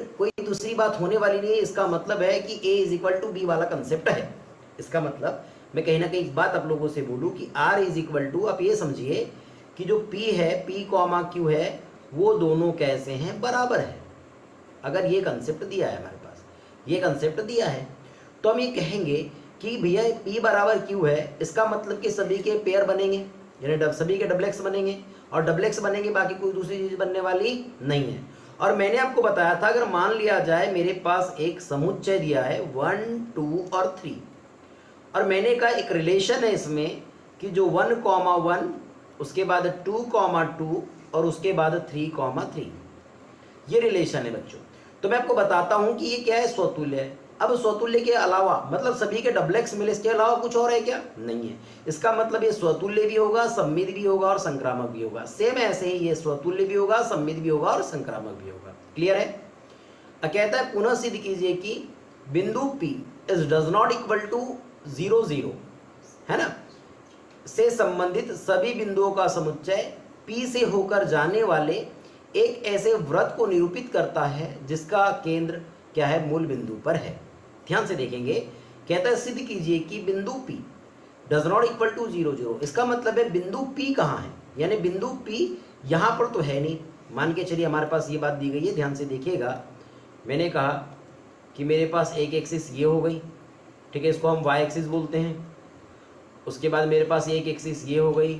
दूसरी बात होने वाली नहीं है। इसका मतलब है कि a is equal to B वाला कंसेप्ट है। इसका मतलब मैं कहीं ना कहीं एक बात आप लोगों से बोलूं कि r इज इक्वल टू, आप ये समझिए कि जो p है, p कॉमा q है, वो दोनों कैसे हैं, बराबर है। अगर ये कंसेप्ट दिया है हमारे पास, ये कंसेप्ट दिया है, तो हम ये कहेंगे कि भैया p बराबर q है, इसका मतलब कि सभी के पेयर बनेंगे, यानी सभी के डबल एक्स बनेंगे, और डबल एक्स बनेंगे, बाकी कोई दूसरी चीज बनने वाली नहीं है। और मैंने आपको बताया था, अगर मान लिया जाए मेरे पास एक समुच्चय दिया है 1 2 और 3, और मैंने कहा एक रिलेशन है इसमें कि जो 1,1, उसके बाद 2,2 और उसके बाद 3,3, ये रिलेशन है बच्चों। तो मैं आपको बताता हूं कि ये क्या है, स्वतुल्य है। अब स्वतुल्य के अलावा मतलब सभी के डबल एक्स मिले, इसके अलावा कुछ और है क्या, नहीं है। इसका मतलब ये स्वतुल्य भी होगा, सम्मित भी होगा और संक्रामक भी होगा। सेम ऐसे ही ये स्वतुल्य भी होगा, सम्मित भी होगा और संक्रामक भी होगा। क्लियर है। कहता है पुनः सिद्ध कीजिए कि बिंदु P is does not equal to 0 0, है ना, से संबंधित सभी बिंदुओं का समुच्चय P से होकर जाने वाले एक ऐसे वृत्त को निरूपित करता है जिसका केंद्र क्या है, मूल बिंदु पर है। ध्यान से देखेंगे, कहता है सिद्ध कीजिए कि बिंदु P does not equal to 0 0। इसका मतलब है बिंदु P कहाँ है, यानी बिंदु P यहाँ पर तो है नहीं। मान के चलिए हमारे पास ये बात दी गई है, ध्यान से देखिएगा। मैंने कहा कि मेरे पास एक एक्सिस ये हो गई, ठीक है, इसको हम y एक्सिस बोलते हैं। उसके बाद मेरे पास एक एक्सिस ये हो गई,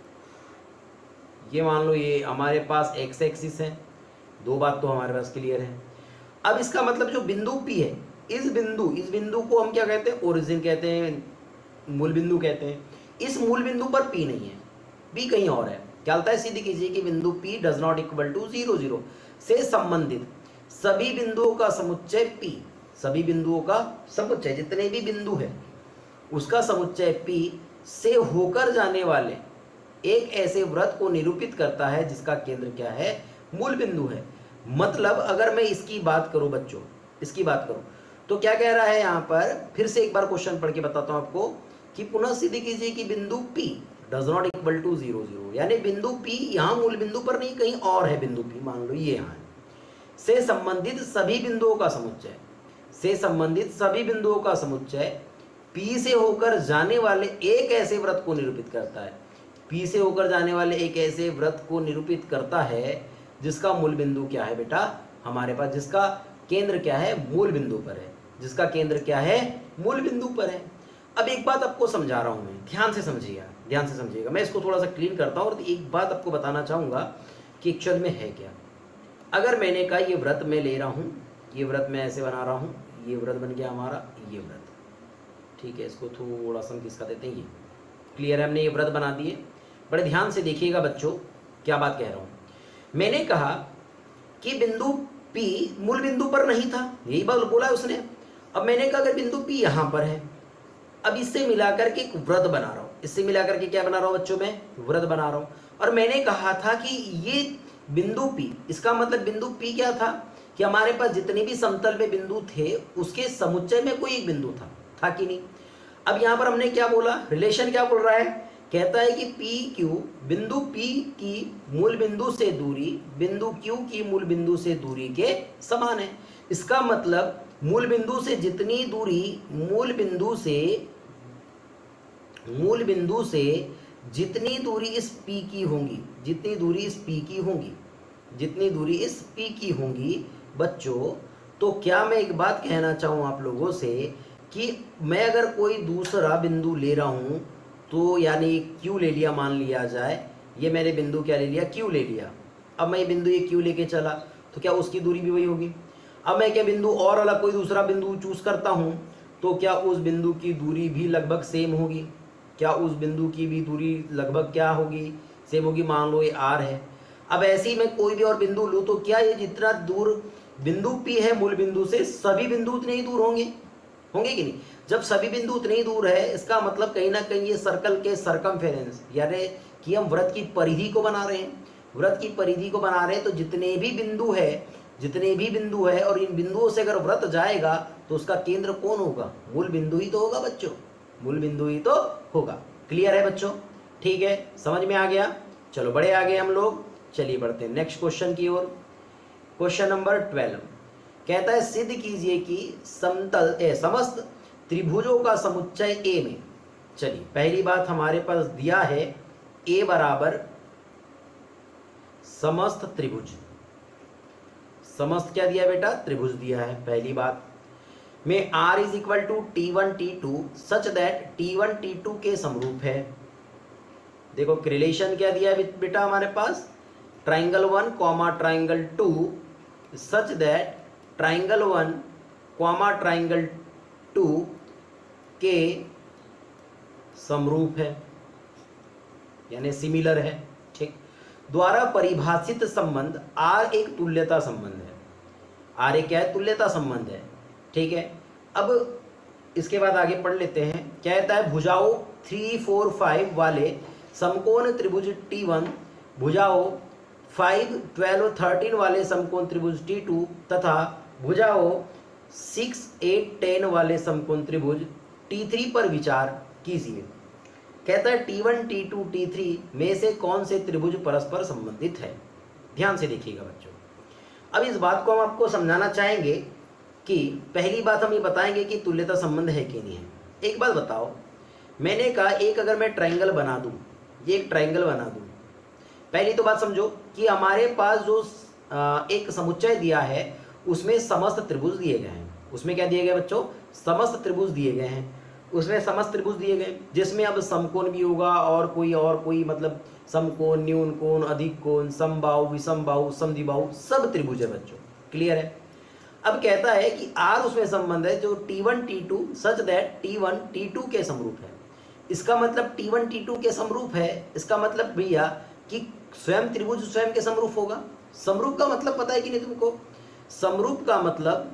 ये मान लो ये हमारे पास x एक्सिस है। दो बात तो हमारे पास क्लियर है। अब इसका मतलब जो बिंदु P है, इस बिंदु को हम क्या कहते हैं, ओरिजिन कहते हैं, मूल बिंदु कहते हैं। इस मूल बिंदु पर P नहीं है, P कहीं और है। क्या होता है, सिद्ध कीजिए कि बिंदु P does not equal to 0 0 से संबंधित सभी बिंदुओं का समुच्चय P, सभी बिंदुओं का समुच्चय, जितने भी बिंदु है उसका समुच्चय P से होकर जाने वाले एक ऐसे वृत्त को निरूपित करता है जिसका केंद्र क्या है, मूल बिंदु है। मतलब अगर मैं इसकी बात करूं बच्चों, इसकी बात करूं तो क्या कह रहा है यहाँ पर, फिर से एक बार क्वेश्चन पढ़ के बताता हूं आपको कि पुनः सिद्ध कीजिए कि बिंदु P does not equal to 0 0, यानी बिंदु P यहाँ मूल बिंदु पर नहीं, कहीं और है बिंदु P, मान लो ये यहाँ है, से संबंधित सभी बिंदुओं का समुच्चय, से संबंधित सभी बिंदुओं का समुच्चय P से होकर जाने वाले एक ऐसे वृत्त को निरूपित करता है। P से होकर जाने वाले एक ऐसे वृत्त को निरूपित करता है जिसका मूल बिंदु क्या है बेटा हमारे पास, जिसका केंद्र क्या है, मूल बिंदु पर है, जिसका केंद्र क्या है, मूल बिंदु पर है। अब एक बात आपको समझा रहा हूं मैं, ध्यान से समझिएगा, ध्यान से समझिएगा। मैं इसको थोड़ा सा क्लीन करता हूं और एक बात आपको बताना चाहूंगा कि एक्चुअल में है क्या। अगर मैंने कहा ये व्रत मैं ले रहा हूँ, ये व्रत मैं ऐसे बना रहा हूँ, ये व्रत बन गया हमारा, ये व्रत, ठीक है, इसको थोड़ा सा किसका देते हैं, ये क्लियर है, हमने ये व्रत बना दिए। बड़े ध्यान से देखिएगा बच्चों क्या बात कह रहा हूँ। मैंने कहा कि बिंदु P मूल बिंदु पर नहीं था, यही बात बोला है उसने। अब मैंने कहा अगर बिंदु P यहाँ पर है, अब इससे मिलाकर के एक व्रत बना रहा हूँ, इससे मिलाकर के क्या बना रहा हूँ बच्चों, मैं व्रत बना रहा हूँ। और मैंने कहा था कि ये बिंदु P, इसका मतलब बिंदु P क्या था कि हमारे पास जितने भी समतल में बिंदु थे उसके समुच्चय में कोई एक बिंदु था कि नहीं। अब यहाँ पर हमने क्या बोला, रिलेशन क्या बोल रहा है, कहता है कि पी क्यू, बिंदु P की मूल बिंदु से दूरी बिंदु Q की मूल बिंदु से दूरी के समान है। इसका मतलब मूल बिंदु से जितनी दूरी, मूल बिंदु से जितनी दूरी इस P की होंगी, जितनी दूरी इस P की होंगी, जितनी दूरी इस P की होंगी बच्चों, तो क्या मैं एक बात कहना चाहूँ आप लोगों से कि मैं अगर कोई दूसरा बिंदु ले रहा हूँ, तो यानी Q ले लिया, मान लिया जाए ये मैंने बिंदु क्या ले लिया, Q ले लिया। अब मैं ये बिंदु ये Q लेके चला तो क्या उसकी दूरी भी वही होगी। अब मैं क्या बिंदु और अलग कोई दूसरा बिंदु चूज करता हूँ तो क्या उस बिंदु की दूरी भी लगभग सेम होगी, क्या उस बिंदु की भी दूरी लगभग क्या होगी, सेम होगी। मान लो ये R है। अब ऐसे ही मैं कोई भी और बिंदु लूँ तो क्या ये जितना दूर बिंदु P है मूल बिंदु से, सभी बिंदु उतने ही दूर होंगे, होंगे कि नहीं। जब सभी बिंदु उतने ही दूर है, इसका मतलब कहीं ना कहीं ये सर्कल के सरकमफेरेंस, यानी कि हम वृत्त की परिधि को बना रहे हैं, वृत्त की परिधि को बना रहे हैं। तो जितने भी बिंदु है और इन बिंदुओं से अगर वृत्त जाएगा तो उसका केंद्र कौन होगा, मूल बिंदु ही तो होगा बच्चों, मूल बिंदु ही तो होगा। क्लियर है बच्चों, ठीक है, समझ में आ गया। चलो बड़े आगे हम लोग, चलिए बढ़ते हैं नेक्स्ट क्वेश्चन की ओर। क्वेश्चन नंबर 12 कहता है सिद्ध कीजिए कि समस्त त्रिभुजों का समुच्चय ए में, चलिए पहली बात हमारे पास दिया है ए बराबर समस्त त्रिभुज, समस्त क्या दिया बेटा, त्रिभुज दिया है पहली बात में R is equal to T1 T2 such that T1 T2 के समरूप है। देखो रिलेशन क्या दिया है बेटा हमारे पास, triangle 1 comma triangle 2 such that triangle 1 comma triangle 2 के समरूप है, यानी सिमिलर है। ठीक, द्वारा परिभाषित संबंध R एक तुल्यता संबंध है, R एक क्या है, तुल्यता संबंध है। ठीक है, अब इसके बाद आगे पढ़ लेते हैं। कहता है भुजाओं 3, 4, 5 वाले समकोण त्रिभुज T1, भुजाओं 5, 12, 13 वाले समकोण त्रिभुज T2 तथा भुजाओं 6, 8, 10 वाले समकोण त्रिभुज T3 पर विचार कीजिए। कहता है T1, T2, T3 में से कौन से त्रिभुज परस्पर संबंधित है। ध्यान से देखिएगा बच्चों, अब इस बात को हम आपको समझाना चाहेंगे कि पहली बात हम ये बताएंगे कि तुल्यता संबंध है कि नहीं है। एक बात बताओ, मैंने कहा एक अगर मैं ट्राइंगल बना दूं, ये एक ट्राइंगल बना दूं, पहली तो बात समझो कि हमारे पास जो एक समुच्चय दिया है उसमें समस्त त्रिभुज दिए गए हैं। उसमें क्या दिए गए बच्चों, समस्त त्रिभुज दिए गए हैं, उसमें समस्त त्रिभुज दिए गए जिसमें अब समकोण भी होगा और कोई मतलब समकोण, न्यून कोण, अधिक कोण, समबाहु, विषमबाहु, समद्विबाहु सब त्रिभुज है बच्चों। क्लियर है। अब कहता है कि R उसमें संबंध है जो T1 T2 such that T1 T2 के समरूप है। इसका मतलब T1 T2 के समरूप है, इसका मतलब भैया कि स्वयं त्रिभुज स्वयं के समरूप होगा। समरूप का मतलब पता है कि नहीं तुमको, समरूप का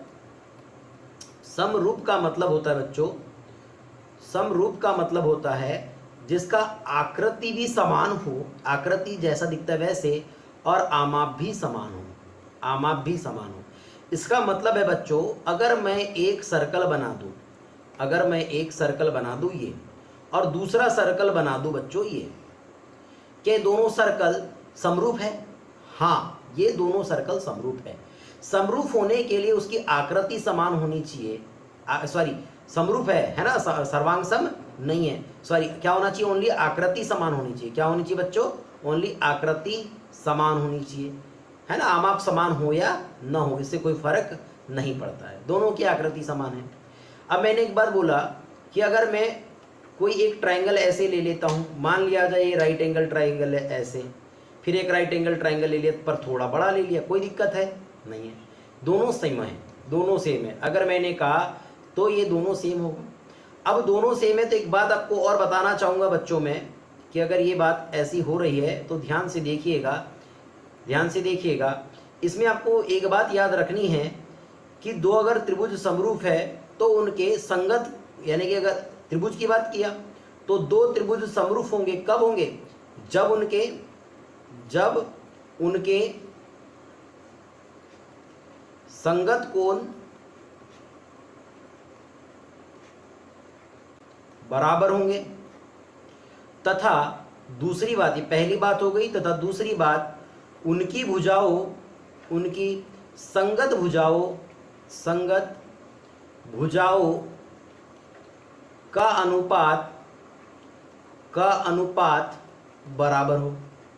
मतलब होता है बच्चों, समरूप का मतलब होता है जिसका आकृति भी समान हो, आकृति जैसा दिखता है वैसे, और आमाप भी समान हो, आमाप भी समान हो। इसका मतलब है बच्चों, अगर मैं एक सर्कल बना दूं, अगर मैं एक सर्कल बना दूं ये, और दूसरा सर्कल बना दूं बच्चों ये, क्या दोनों सर्कल समरूप है? हाँ, ये दोनों सर्कल समरूप है। समरूप होने के लिए उसकी आकृति समान होनी चाहिए, सॉरी समरूप है ना, सर्वांग सम नहीं है, सॉरी क्या होना चाहिए, ओनली आकृति समान होनी चाहिए। क्या होनी चाहिए बच्चों, ओनली आकृति समान होनी चाहिए, है ना। आमाप समान हो या न हो इससे कोई फर्क नहीं पड़ता है, दोनों की आकृति समान है। अब मैंने एक बार बोला कि अगर मैं कोई एक ट्राइंगल ऐसे ले लेता हूँ, मान लिया जाए ये राइट एंगल ट्राइंगल है ऐसे, फिर एक राइट एंगल ट्राइंगल ले लिया पर थोड़ा बड़ा ले लिया, कोई दिक्कत है नहीं है, दोनों सेम है, दोनों सेम है। अगर मैंने कहा तो ये दोनों सेम होगा। अब दोनों सेम है तो एक बात आपको और बताना चाहूँगा बच्चों में कि अगर ये बात ऐसी हो रही है तो ध्यान से देखिएगा, ध्यान से देखिएगा। इसमें आपको एक बात याद रखनी है कि दो अगर त्रिभुज समरूप है तो उनके संगत, यानी कि अगर त्रिभुज की बात किया तो दो त्रिभुज समरूप होंगे, कब होंगे, जब उनके संगत कोण बराबर होंगे, तथा दूसरी बात, ये पहली बात हो गई, तथा दूसरी बात उनकी भुजाओं, उनकी संगत भुजाओं का अनुपात बराबर हो।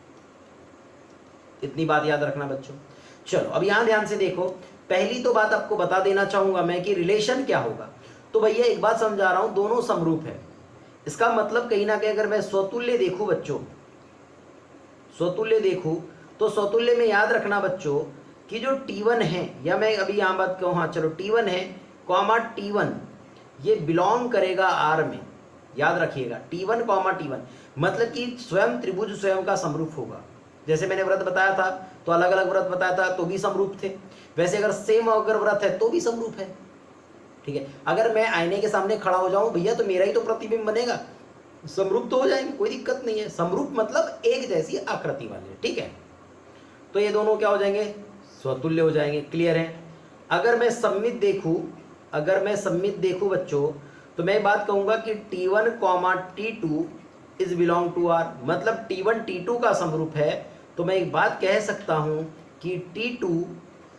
इतनी बात याद रखना बच्चों। चलो अब यहां ध्यान से देखो, पहली तो बात आपको बता देना चाहूंगा मैं कि रिलेशन क्या होगा। तो भैया एक बात समझा रहा हूं, दोनों समरूप है, इसका मतलब कहीं ना कहीं अगर मैं स्वतुल्य देखूं बच्चों, स्वतुल्य देखूं तो स्वतुल्य में याद रखना बच्चों कि जो T1 है, या मैं अभी यहां बात कहूं, हाँ चलो T1 है कॉमा T1 ये बिलोंग करेगा R में, याद रखिएगा T1 कॉमा T1 मतलब कि स्वयं त्रिभुज स्वयं का समरूप होगा। जैसे मैंने व्रत बताया था तो अलग अलग व्रत बताया था तो भी समरूप थे, वैसे अगर सेम अगर व्रत है तो भी समरूप है। ठीक है, अगर मैं आईने के सामने खड़ा हो जाऊं भैया तो मेरा ही तो प्रतिबिंब बनेगा, समरूप तो हो जाएंगे, कोई दिक्कत नहीं है। समरूप मतलब एक जैसी आकृति वाले, ठीक है, तो ये दोनों क्या हो जाएंगे, स्वतुल्य हो जाएंगे। क्लियर है। अगर मैं सममित देखूं बच्चों तो मैं बात कहूंगा कि T1 comma T2 is belong to R, मतलब T1 T2 का समरूप है, तो मैं एक बात कह सकता हूं कि T2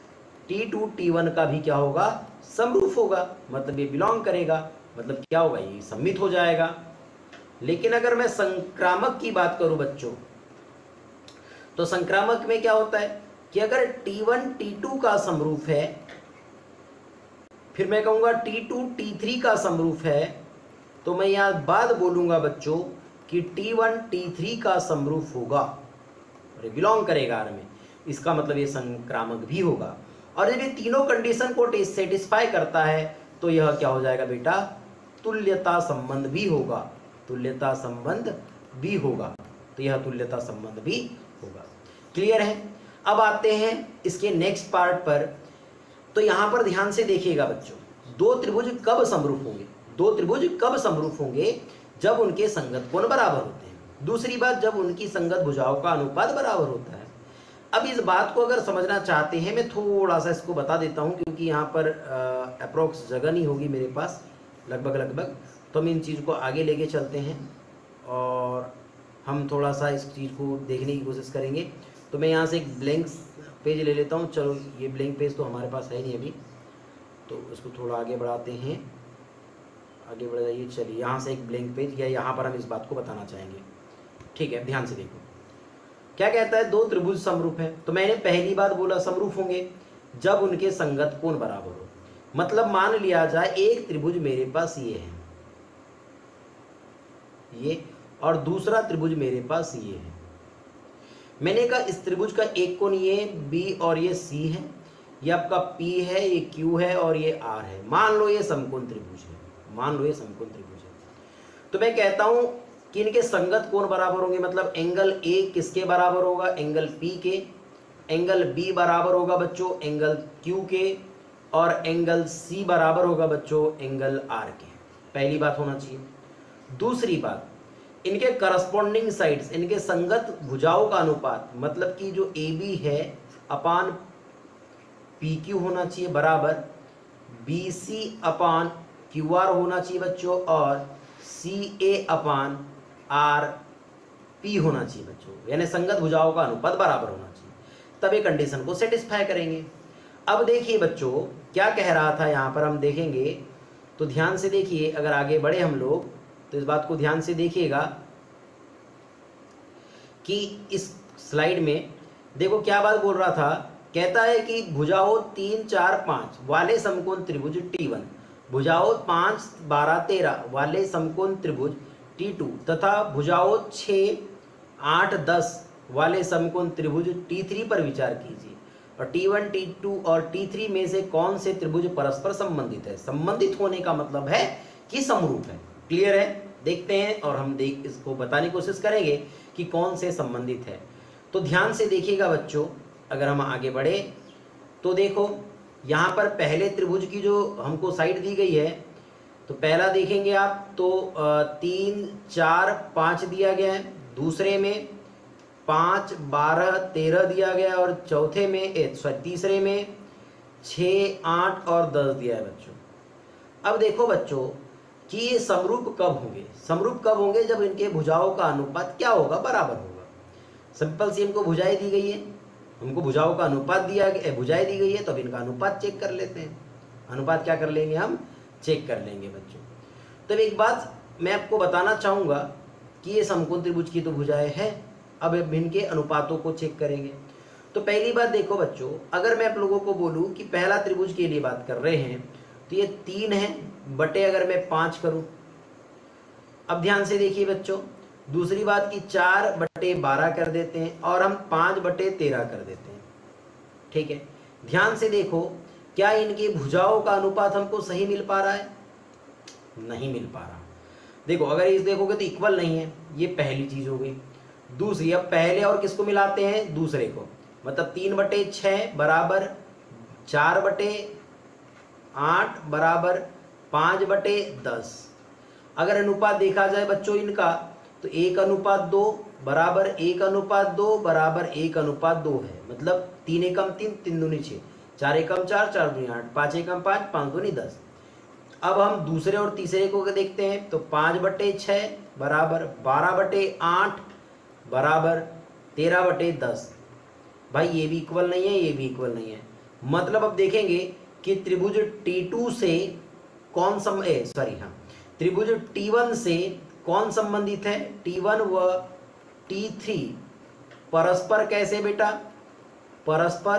T2 T1 का भी क्या होगा, समरूप होगा, मतलब ये बिलोंग करेगा, मतलब क्या होगा, ये सम्मित हो जाएगा। लेकिन अगर मैं संक्रामक की बात करूं बच्चों, तो संक्रामक में क्या होता है कि अगर T1 T2 का समरूप है, फिर मैं कहूंगा T2 T3 का समरूप है, तो मैं यहां बाद बोलूंगा बच्चों कि T1 T3 का समरूप होगा और बिलोंग करेगा R में, इसका मतलब ये संक्रामक भी होगा। और जब ये तीनों कंडीशन को सेटिस्फाई करता है तो यह क्या हो जाएगा बेटा, तुल्यता संबंध भी होगा, तुल्यता संबंध भी होगा, तो यह तुल्यता संबंध भी होगा। क्लियर है। अब आते हैं इसके नेक्स्ट पार्ट पर। तो यहां पर ध्यान से देखिएगा बच्चों, दो त्रिभुज कब समरूप होंगे, दो त्रिभुज कब समरूप होंगे, जब उनके संगत कोण बराबर होते हैं। दूसरी बात, जब उनकी संगत भुजाओं का अनुपात बराबर होता है। अब इस बात को अगर समझना चाहते हैं, मैं थोड़ा सा इसको बता देता हूं, क्योंकि यहाँ पर अप्रोक्स जगह नहीं होगी मेरे पास लगभग, तो हम इन चीज़ को आगे लेके चलते हैं और हम थोड़ा सा इस चीज़ को देखने की कोशिश करेंगे। तो मैं यहाँ से एक ब्लैंक पेज ले लेता हूँ। चलो, ये ब्लैंक पेज तो हमारे पास है नहीं अभी, तो इसको थोड़ा आगे बढ़ाते हैं, आगे बढ़ जाइए। चलिए, यहाँ से एक ब्लैंक पेज, या यहाँ पर हम इस बात को बताना चाहेंगे। ठीक है, ध्यान से देखो क्या कहता है, दो त्रिभुज समरूप है। तो मैंने पहली बात बोला समरूप होंगे जब उनके संगत कोण बराबर हो। मतलब मान लिया जाए एक त्रिभुज मेरे पास ये है, ये, और दूसरा त्रिभुज मेरे पास ये है। मैंने कहा इस त्रिभुज का एक कोण ये बी और ये सी है, ये आपका पी है, ये क्यू है और ये आर है। मान लो ये समकोण त्रिभुज है, मान लो ये समकोण त्रिभुज है। तो मैं कहता हूं कि इनके संगत कोण बराबर होंगे, मतलब एंगल ए किसके बराबर होगा, एंगल पी के, एंगल बी बराबर होगा बच्चों एंगल क्यू के, और एंगल सी बराबर होगा बच्चों एंगल आर के। पहली बात होना चाहिए। दूसरी बात, इनके करस्पॉन्डिंग साइड्स, इनके संगत भुजाओं का अनुपात, मतलब कि जो ए बी है अपान पी क्यू होना चाहिए बराबर B C upon Q R होना चाहिए बच्चों, और सी ए अपान आर पी होना चाहिए बच्चों, यानी संगत भुजाओं का अनुपात बराबर होना चाहिए, तब ये कंडीशन को सेटिस्फाई करेंगे। अब देखिए बच्चों क्या कह रहा था, यहाँ पर हम देखेंगे तो ध्यान से देखिए, अगर आगे बढ़े हम लोग तो इस बात को ध्यान से देखिएगा कि इस स्लाइड में देखो क्या बात बोल रहा था। कहता है कि भुजाओं 3, 4, 5 वाले समकोण त्रिभुज T1, भुजाओं 5, 12, 13 वाले समकोण त्रिभुज T2 तथा भुजाओं 6, 8, 10 वाले समकोण त्रिभुज T3 पर विचार कीजिए, और T1, T2 और T3 में से कौन से त्रिभुज परस्पर संबंधित है। संबंधित होने का मतलब है कि समरूप है। क्लियर है। देखते हैं और हम इसको बताने की कोशिश करेंगे कि कौन से संबंधित है। तो ध्यान से देखिएगा बच्चों, अगर हम आगे बढ़े तो देखो यहाँ पर पहले त्रिभुज की जो हमको साइड दी गई है, तो पहला देखेंगे आप तो 3, 4, 5 दिया गया है, दूसरे में 5, 12, 13 दिया गया है, और चौथे में तीसरे में 6, 8 और 10 दिया है बच्चों। अब देखो बच्चों कि ये समरूप कब होंगे, समरूप कब होंगे, जब इनके भुजाओं का अनुपात क्या होगा, बराबर होगा। सिंपल सी हमको भुजाएं दी गई है, हमको भुजाओं का अनुपात दिया गया, भुजाएं दी गई है, तो अब इनका अनुपात चेक कर लेते हैं। अनुपात क्या कर लेंगे, हम चेक कर लेंगे बच्चों। तो एक बात मैं आपको बताना चाहूँगा कि ये समकोण त्रिभुज की तो भुजाएं है, अब इनके अनुपातों को चेक करेंगे। तो पहली बात देखो बच्चों, अगर मैं आप लोगों को बोलूँ कि पहला त्रिभुज के लिए बात कर रहे हैं, तो ये 3 है बटे अगर मैं 5 करूं। अब ध्यान से देखिए बच्चों, दूसरी बात कि 4 बटे 12 कर देते हैं, और हम 5 बटे 13 कर देते हैं। ठीक है, ध्यान से देखो क्या इनकी भुजाओं का अनुपात हमको सही मिल पा रहा है, नहीं मिल पा रहा। देखो अगर इस देखोगे तो इक्वल नहीं है, ये पहली चीज हो गई। दूसरी, अब पहले और किसको मिलाते हैं, दूसरे को, मतलब 3 बटे 6 बराबर 4 बटे 8 बराबर 5 बटे 10। अगर अनुपात देखा जाए बच्चों इनका, तो 1:2 बराबर 1:2 बराबर 1:2 है, मतलब 3 एकम 3, 3 दूनी 6, 4 एकम 4, 4 दूनी 8, 5 एकम 5, 5 दूनी 10। अब हम दूसरे और तीसरे को देखते हैं, तो 5 बटे 6 बराबर 12 बटे 8 बराबर 13 बटे 10। भाई ये भी इक्वल नहीं है, ये भी इक्वल नहीं है, मतलब अब देखेंगे कि त्रिभुज T2 से कौन त्रिभुज T1 से कौन संबंधित है, T1 व T3 परस्पर कैसे बेटा, परस्पर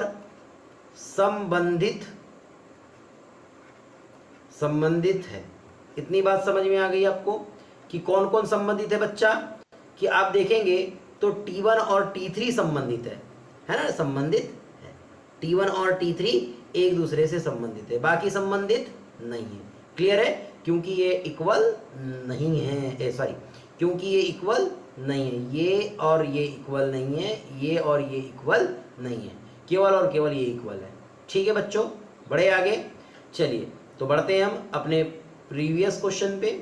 संबंधित है। इतनी बात समझ में आ गई आपको कि कौन कौन संबंधित है बच्चा, कि आप देखेंगे तो T1 और T3 संबंधित है ना, संबंधित है। T1 और T3 एक दूसरे से संबंधित है, बाकी संबंधित नहीं है। क्लियर है, क्योंकि ये इक्वल नहीं है, क्योंकि ये इक्वल नहीं है, ये और ये इक्वल नहीं है, ये और ये इक्वल नहीं है, केवल और केवल ये इक्वल है। ठीक है बच्चों, बढ़े आगे। चलिए तो बढ़ते हैं हम अपने प्रीवियस क्वेश्चन पे।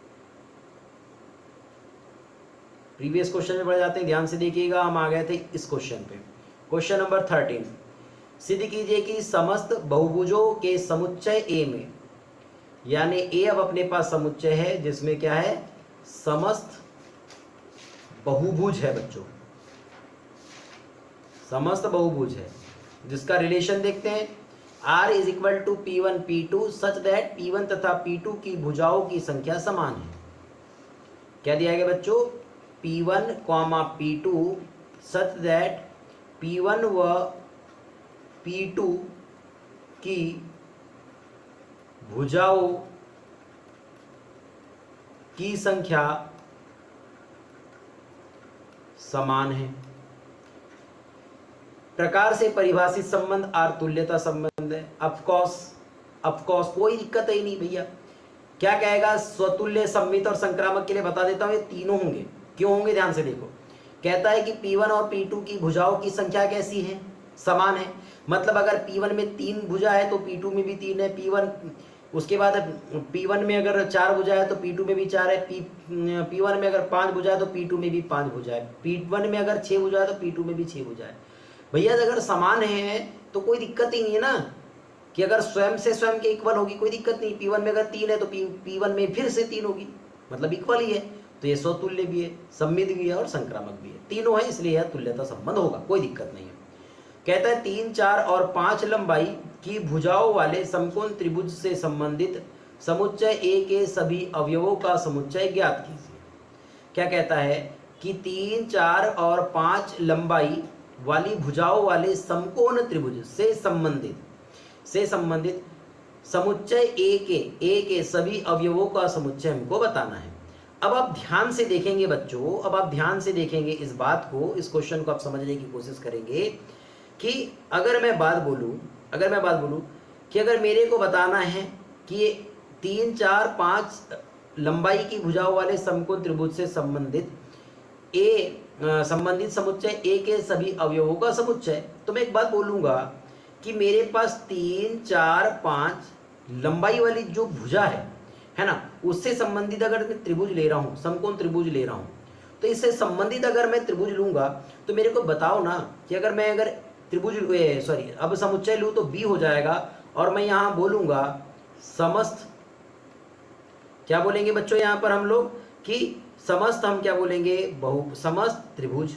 प्रीवियस क्वेश्चन में बढ़ जाते हैं, ध्यान से देखिएगा। हम आ गए थे इस क्वेश्चन पे, क्वेश्चन नंबर 13। सिद्ध कीजिए कि समस्त बहुभुजों के समुच्चय ए में, यानी ए अब अपने पास समुच्चय है जिसमें क्या है, समस्त बहुभुज है बच्चों, समस्त बहुभुज है, जिसका रिलेशन देखते हैं। R is equal to P1 P2 such that P1 तथा P2 की भुजाओं की संख्या समान है। क्या दिया गया बच्चों, P1, P2 such that P1 व P2 की भुजाओं की संख्या समान है। प्रकार से परिभाषित संबंध आर तुल्यता संबंध है। ऑफकोर्स कोई दिक्कत ही नहीं भैया। क्या कहेगा, स्वतुल्य, सममित और संक्रामक के लिए बता देता हूं, ये तीनों होंगे। क्यों होंगे, ध्यान से देखो। कहता है कि P1 और P2 की भुजाओं की संख्या कैसी है, समान है। मतलब अगर P1 में 3 भुजा है तो P2 में भी 3 है। उसके बाद P1 में अगर 4 भुजा है तो P2 में भी 4 है। P1 में अगर 5 भुजा है तो P2 में भी 5 भुजा है। P1 में अगर 6 भुजा है तो P2 में भी 6 भुजा है। भैया अगर समान है तो कोई दिक्कत ही नहीं है ना, कि अगर स्वयं से स्वयं के इक्वल होगी, कोई दिक्कत नहीं। P1 में अगर 3 है तो P1 में फिर से 3 होगी, मतलब इक्वल ही है। तो ये स्वतुल्य भी है, सममित भी है और संक्रामक भी है, तीनों है, इसलिए यह तुल्यता संबंध होगा, कोई दिक्कत नहीं है। कहता है 3, 4 और 5 लंबाई की भुजाओं वाले समकोण त्रिभुज से संबंधित समुच्चय ए के सभी अवयवों का समुच्चय ज्ञात कीजिए। क्या कहता है कि 3, 4 और 5 लंबाई वाली भुजाओं वाले समकोण त्रिभुज से संबंधित समुच्चय ए के सभी अवयवों का समुच्चय हमको बताना है। अब आप ध्यान से देखेंगे बच्चों, अब आप ध्यान से देखेंगे इस बात को, इस क्वेश्चन को आप समझने की कोशिश करेंगे कि अगर मैं बात बोलूं कि अगर मेरे को बताना है कि 3, 4, 5 लंबाई की भुजाओं वाले समकोण त्रिभुज से संबंधित समुच्चय ए के सभी अवयवों का समुच्चय, तो मैं एक बात बोलूंगा कि मेरे पास 3, 4, 5 लंबाई वाली जो भुजा है ना, उससे संबंधित अगर मैं त्रिभुज ले रहा हूं, समकोण त्रिभुज ले रहा हूं, तो इससे संबंधित अगर मैं त्रिभुज लूंगा तो मेरे को बताओ ना कि अगर मैं अब समुच्चय लूं तो B हो जाएगा, और मैं यहां बोलूंगा समस्त, क्या बोलेंगे बच्चों यहां पर हम लोग कि समस्त, हम क्या बोलेंगे, समस्त त्रिभुज।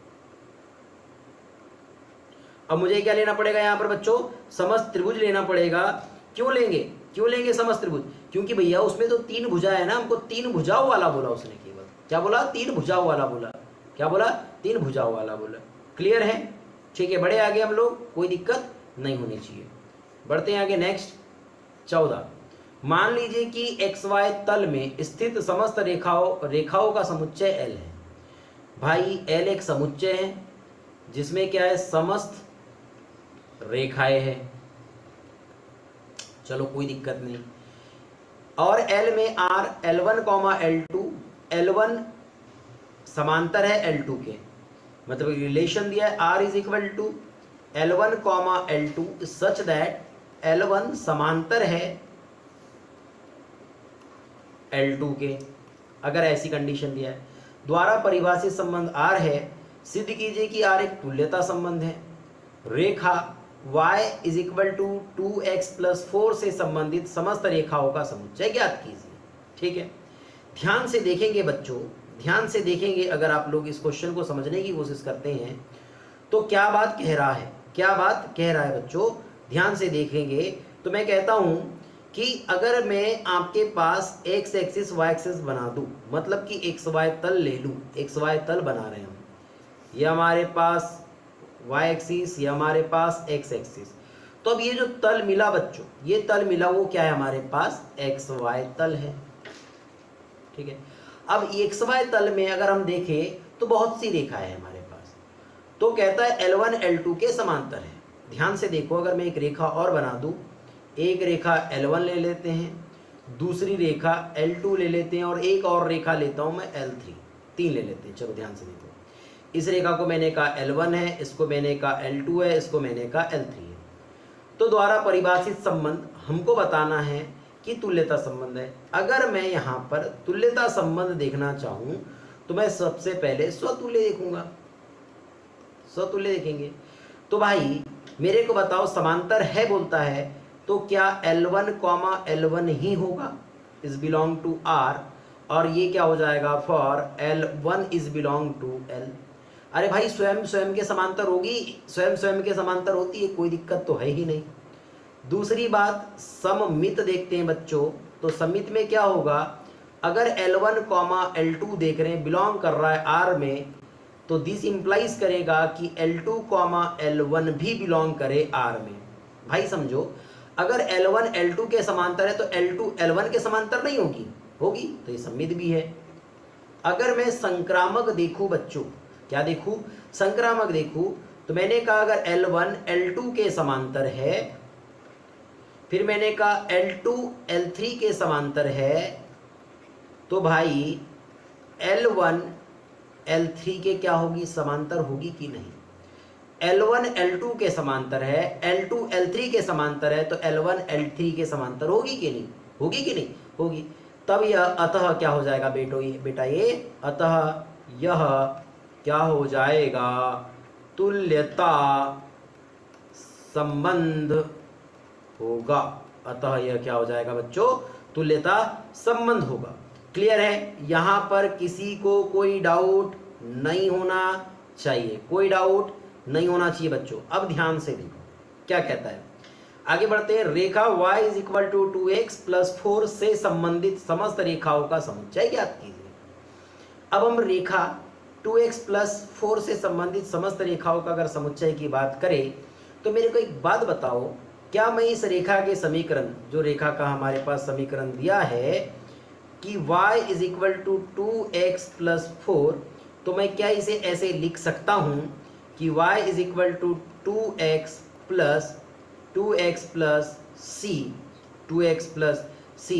अब मुझे क्या लेना पड़ेगा यहां पर बच्चों, समस्त त्रिभुज लेना पड़ेगा। क्यों लेंगे समस्त त्रिभुज, क्योंकि भैया उसमें तो 3 भुजा है ना, हमको 3 भुजाओं वाला बोला उसने, केवल क्या बोला, 3 भुजाओं वाला बोला। क्या बोला, 3 भुजाओं वाला बोला। क्लियर है, ठीक है, बढ़े आगे हम लोग, कोई दिक्कत नहीं होनी चाहिए। बढ़ते हैं आगे, नेक्स्ट 14। मान लीजिए कि XY तल में स्थित समस्त रेखाओं का समुच्चय L है। भाई L एक समुच्चय है जिसमें क्या है, समस्त रेखाएं हैं, चलो कोई दिक्कत नहीं। और L में R L1, L2, L1 समांतर है L2 के, मतलब रिलेशन दिया है R is equal to L1, L2 such that L1 समांतर है L2 के, अगर ऐसी कंडीशन दिया है। द्वारा परिभाषित संबंध R है। सिद्ध कीजिए कि R एक तुल्यता संबंध है। रेखा y is equal to 2x + 4 से संबंधित समस्त रेखाओं का समुच्चय ज्ञात कीजिए। ठीक है, ध्यान से देखेंगे बच्चों, ध्यान से देखेंगे, अगर आप लोग इस क्वेश्चन को समझने की कोशिश करते हैं तो क्या बात कह रहा है, क्या बात कह रहा है बच्चों, ध्यान से देखेंगे तो मैं कहता हूं कि अगर मैं आपके पास एक्स एक्सिस वाई एक्सिस बना दूं, मतलब कि एक्स वाई तल ले लूं, एक्स वाई तल बना रहे हैं हम, ये हमारे पास वाई एक्सिस, ये हमारे पास एक्स एक्सिस। तो अब ये जो तल मिला बच्चों, ये तल मिला वो क्या है हमारे पास, एक्स वाई तल है। ठीक है, अब एक्स वाई तल में अगर हम देखें तो बहुत सी रेखाएं है हमारे पास, तो कहता है L1 L2 के समांतर है। ध्यान से देखो, अगर मैं एक रेखा और बना दूं, एक रेखा L1 ले लेते हैं, दूसरी रेखा L2 ले लेते हैं, और एक और रेखा लेता हूं मैं L3, 3 ले लेते हैं। चलो ध्यान से देखो, इस रेखा को मैंने कहा L1 है, इसको मैंने कहा L2 है, इसको मैंने कहा L3 है। तो द्वारा परिभाषित संबंध हमको बताना है कि तुल्यता संबंध है। अगर मैं यहाँ पर तुल्यता संबंध देखना चाहूँ तो मैं सबसे पहले स्वतुल्य देखूंगा, स्वतुल्य देखेंगे। तो भाई मेरे को बताओ, समांतर है बोलता है, तो क्या L1, L1 ही होगा, इज बिलोंग टू R, और ये क्या हो जाएगा, for L1 is belong to L। अरे भाई स्वयं स्वयं के समांतर होगी, स्वयं स्वयं के समांतर होती है, कोई दिक्कत तो है ही नहीं। दूसरी बात, सममित देखते हैं बच्चों, तो सममित में क्या होगा, अगर L1, L2 देख रहे हैं, बिलोंग कर रहा है R में, तो दिस इंप्लाइज करेगा कि L2, L1 भी बिलोंग करे R में। भाई समझो, अगर L1 L2 के समांतर है तो L2 L1 के समांतर नहीं होगी, होगी, तो ये सममित भी है। अगर मैं संक्रामक देखूं बच्चों, क्या देखूं, संक्रामक देखूं, तो मैंने कहा अगर L1 L2 के समांतर है, फिर मैंने कहा L2 L3 के समांतर है, तो भाई L1 L3 के क्या होगी, समांतर होगी कि नहीं। L1 L2 के समांतर है, L2 L3 के समांतर है, तो L1 L3 के समांतर होगी कि नहीं, होगी कि नहीं, होगी। तब यह अतः क्या हो जाएगा बेटा ये अतः यह क्या हो जाएगा, तुल्यता संबंध होगा। अतः यह क्या हो जाएगा बच्चों, तुल्यता संबंध होगा। क्लियर है, यहां पर किसी को कोई डाउट नहीं होना चाहिए, कोई डाउट नहीं होना चाहिए बच्चों। अब ध्यान से देखो क्या कहता है, आगे बढ़ते हैं। रेखा y is equal to 2x + 4 से संबंधित समस्त रेखाओं का समुच्चय ज्ञात कीजिए। अब हम रेखा 2x + 4 से संबंधित समस्त रेखाओं का अगर समुच्चय की बात करें, तो मेरे को एक बात बताओ, क्या मैं इस रेखा के समीकरण, जो रेखा का हमारे पास समीकरण दिया है कि y is equal to 2x + 4, तो मैं क्या इसे ऐसे लिख सकता हूं कि y is equal to 2x + c, 2x + c,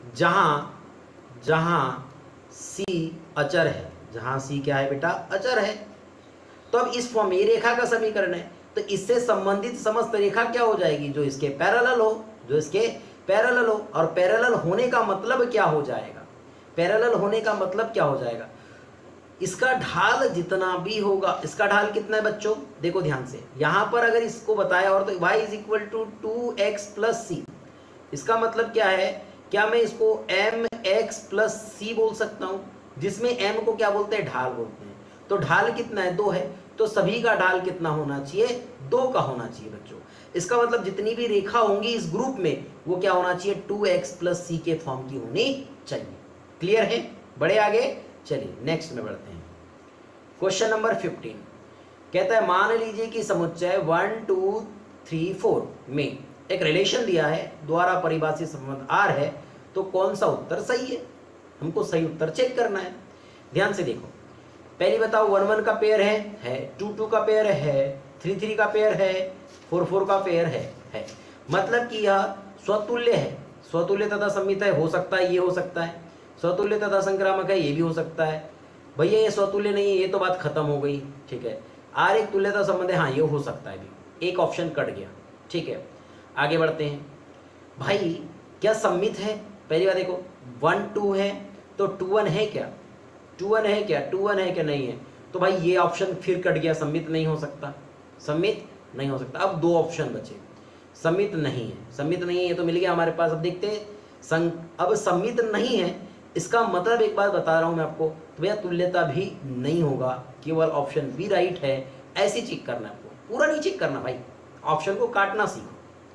जहां c अचर है, जहां c क्या है बेटा, अचर है। तो अब इस फॉर्म, ये रेखा का समीकरण है, तो इससे संबंधित समस्त रेखा क्या हो जाएगी, जो इसके पैरेलल हो, जो इसके पैरेलल हो। और पैरेलल होने का मतलब क्या हो जाएगा, पैरेलल होने का मतलब क्या हो जाएगा, इसका ढाल जितना भी होगा, इसका ढाल कितना है बच्चों, देखो ध्यान से, यहां पर अगर इसको बताया और तो y is equal to 2x + c, इसका मतलब क्या है, क्या मैं इसको mx + c बोल सकता हूं, जिसमें m को क्या बोलते हैं, ढाल बोलते हैं। तो ढाल कितना है, 2 है, तो सभी का ढाल कितना होना चाहिए, 2 का होना चाहिए बच्चों। इसका मतलब जितनी भी रेखा होंगी इस ग्रुप में, वो क्या होना चाहिए, 2x + c के फॉर्म की होनी चाहिए। क्लियर है, बड़े आगे चलिए नेक्स्ट में बढ़ते हैं। क्वेश्चन नंबर 15 कहता है, मान लीजिए कि समुच्चय 1 2 3 4 में एक रिलेशन दिया है, द्वारा परिभाषित संबंध R है, तो कौन सा उत्तर सही है, हमको सही उत्तर चेक करना है। ध्यान से देखो, पहली बताओ 1 1 का पेयर है 2 2 का पेयर है, 3 3 का पेयर है, 4 4 का पेयर है। मतलब कि यह स्वतुल्य है, स्वतुल्य तथा सममित है, हो सकता है ये हो सकता है, स्वतुल्य तथा संक्रामक है, ये भी हो सकता है। भैया ये स्वतुल्य नहीं है, ये तो बात खत्म हो गई, ठीक है। R एक तुल्यता संबंध है, हाँ ये हो सकता है भी, एक ऑप्शन कट गया, ठीक है। आगे बढ़ते हैं, भाई क्या सममित है, पहली बात देखो 1 2 है, तो 2 1 है क्या, 2 1 है क्या, 2 1 है क्या, नहीं है, तो भाई ये ऑप्शन फिर कट गया, सममित नहीं हो सकता, सममित नहीं हो सकता। अब 2 ऑप्शन बचे, सममित नहीं है, सममित नहीं है, ये तो मिल गया हमारे पास। अब देखते हैं, अब सममित नहीं है, इसका मतलब एक बात बता रहा हूं मैं आपको, तो भैया तुल्यता भी नहीं होगा, केवल ऑप्शन बी राइट है, ऐसे चेक करना है आपको, पूरा नहीं चेक करना भाई, ऑप्शन को काटना सीखो,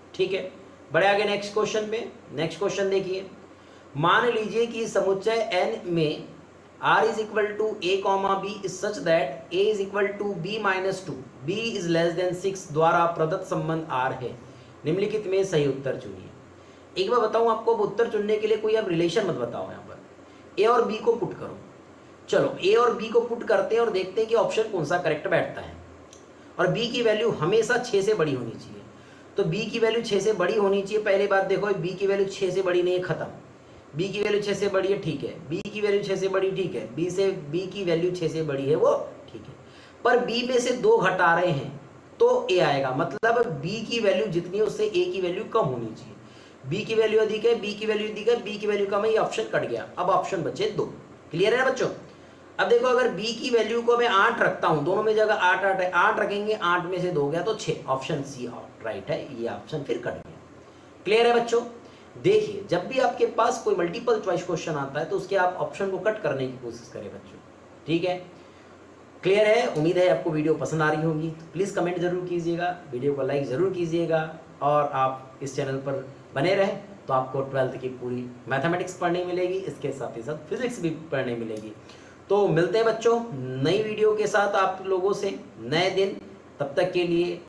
ठीक है, बढ़े आगे नेक्स्ट क्वेश्चन पे। नेक्स्ट क्वेश्चन देखिए, मान लीजिए कि समुच्चय n में r is equal to a comma B is such that a is equal to b minus 2, b is less than 6 द्वारा प्रदत्त संबंध r है। निम्नलिखित में सही उत्तर चुनिए। एक बार बताऊं आपको, अब उत्तर चुनने के लिए कोई अब रिलेशन मत बताओ, यहाँ पर a और b को पुट करो। चलो a और b को पुट करते हैं और देखते हैं कि ऑप्शन कौन सा करेक्ट बैठता है। और b की वैल्यू हमेशा 6 से बड़ी होनी चाहिए, तो b की वैल्यू 6 से बड़ी होनी चाहिए। पहली बात देखो, b की वैल्यू 6 से बड़ी नहीं है, खत्म। b की वैल्यू 6 से बड़ी है, ठीक है। b की वैल्यू 6 से बड़ी, ठीक है। b की वैल्यू 6 से बड़ी है, वो ठीक है। पर b में से 2 घटा रहे हैं तो a आएगा, मतलब b की वैल्यू जितनी है उससे a की वैल्यू कम होनी चाहिए। b की वैल्यू अधिक है, b की वैल्यू अधिक है, b की वैल्यू कम है, ये ऑप्शन कट गया। अब ऑप्शन बचे 2। क्लियर है ना बच्चों? अब देखो, अगर b की वैल्यू को मैं 8 रखता हूं, दोनों में जगह 8 8 है, 8 रखेंगे, 8 में से 2 गया तो 6, ऑप्शन सी राइट है, ये ऑप्शन फिर कट गया। क्लियर है बच्चों? देखिए, जब भी आपके पास कोई मल्टीपल चॉइस क्वेश्चन आता है तो उसके आप ऑप्शन को कट करने की कोशिश करें बच्चों, ठीक है। क्लियर है? उम्मीद है आपको वीडियो पसंद आ रही होगी। तो प्लीज़ कमेंट जरूर कीजिएगा, वीडियो को लाइक ज़रूर कीजिएगा, और आप इस चैनल पर बने रहें तो आपको 12th की पूरी मैथमेटिक्स पढ़ने मिलेगी, इसके साथ ही साथ फिजिक्स भी पढ़ने मिलेगी। तो मिलते हैं बच्चों नई वीडियो के साथ आप लोगों से नए दिन, तब तक के लिए